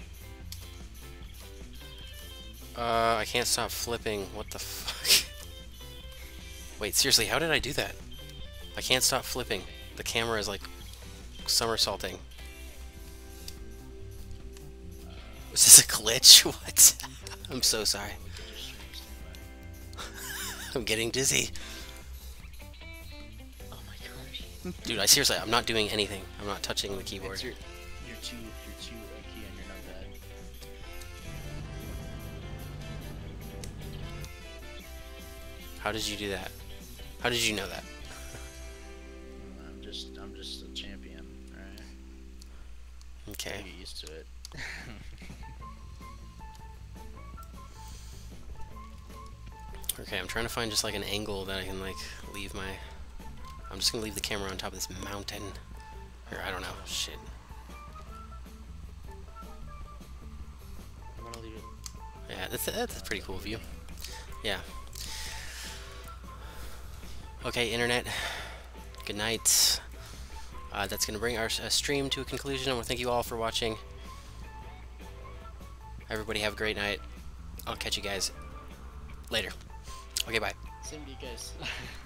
Uh, I can't stop flipping. What the fuck? Wait, seriously, how did I do that? I can't stop flipping. The camera is like somersaulting. Was this a glitch? What? I'm so sorry. I'm getting dizzy. Oh my gosh. Dude, I seriously, I'm not doing anything. I'm not touching the keyboard. It's your, your two, your two uh, key on your numpad. How did you do that? How did you know that? I'm just, I'm just a champion. Alright. Okay. Get used to it. Okay, I'm trying to find just like an angle that I can like leave my... I'm just gonna leave the camera on top of this mountain. Or I don't know. Shit. I'm gonna leave it. Yeah, that's, that's a pretty cool view. Yeah. Okay, internet. Good night. Uh, that's gonna bring our uh, stream to a conclusion. I want to thank you all for watching. Everybody have a great night. I'll catch you guys later. Okay, bye. Same to you guys.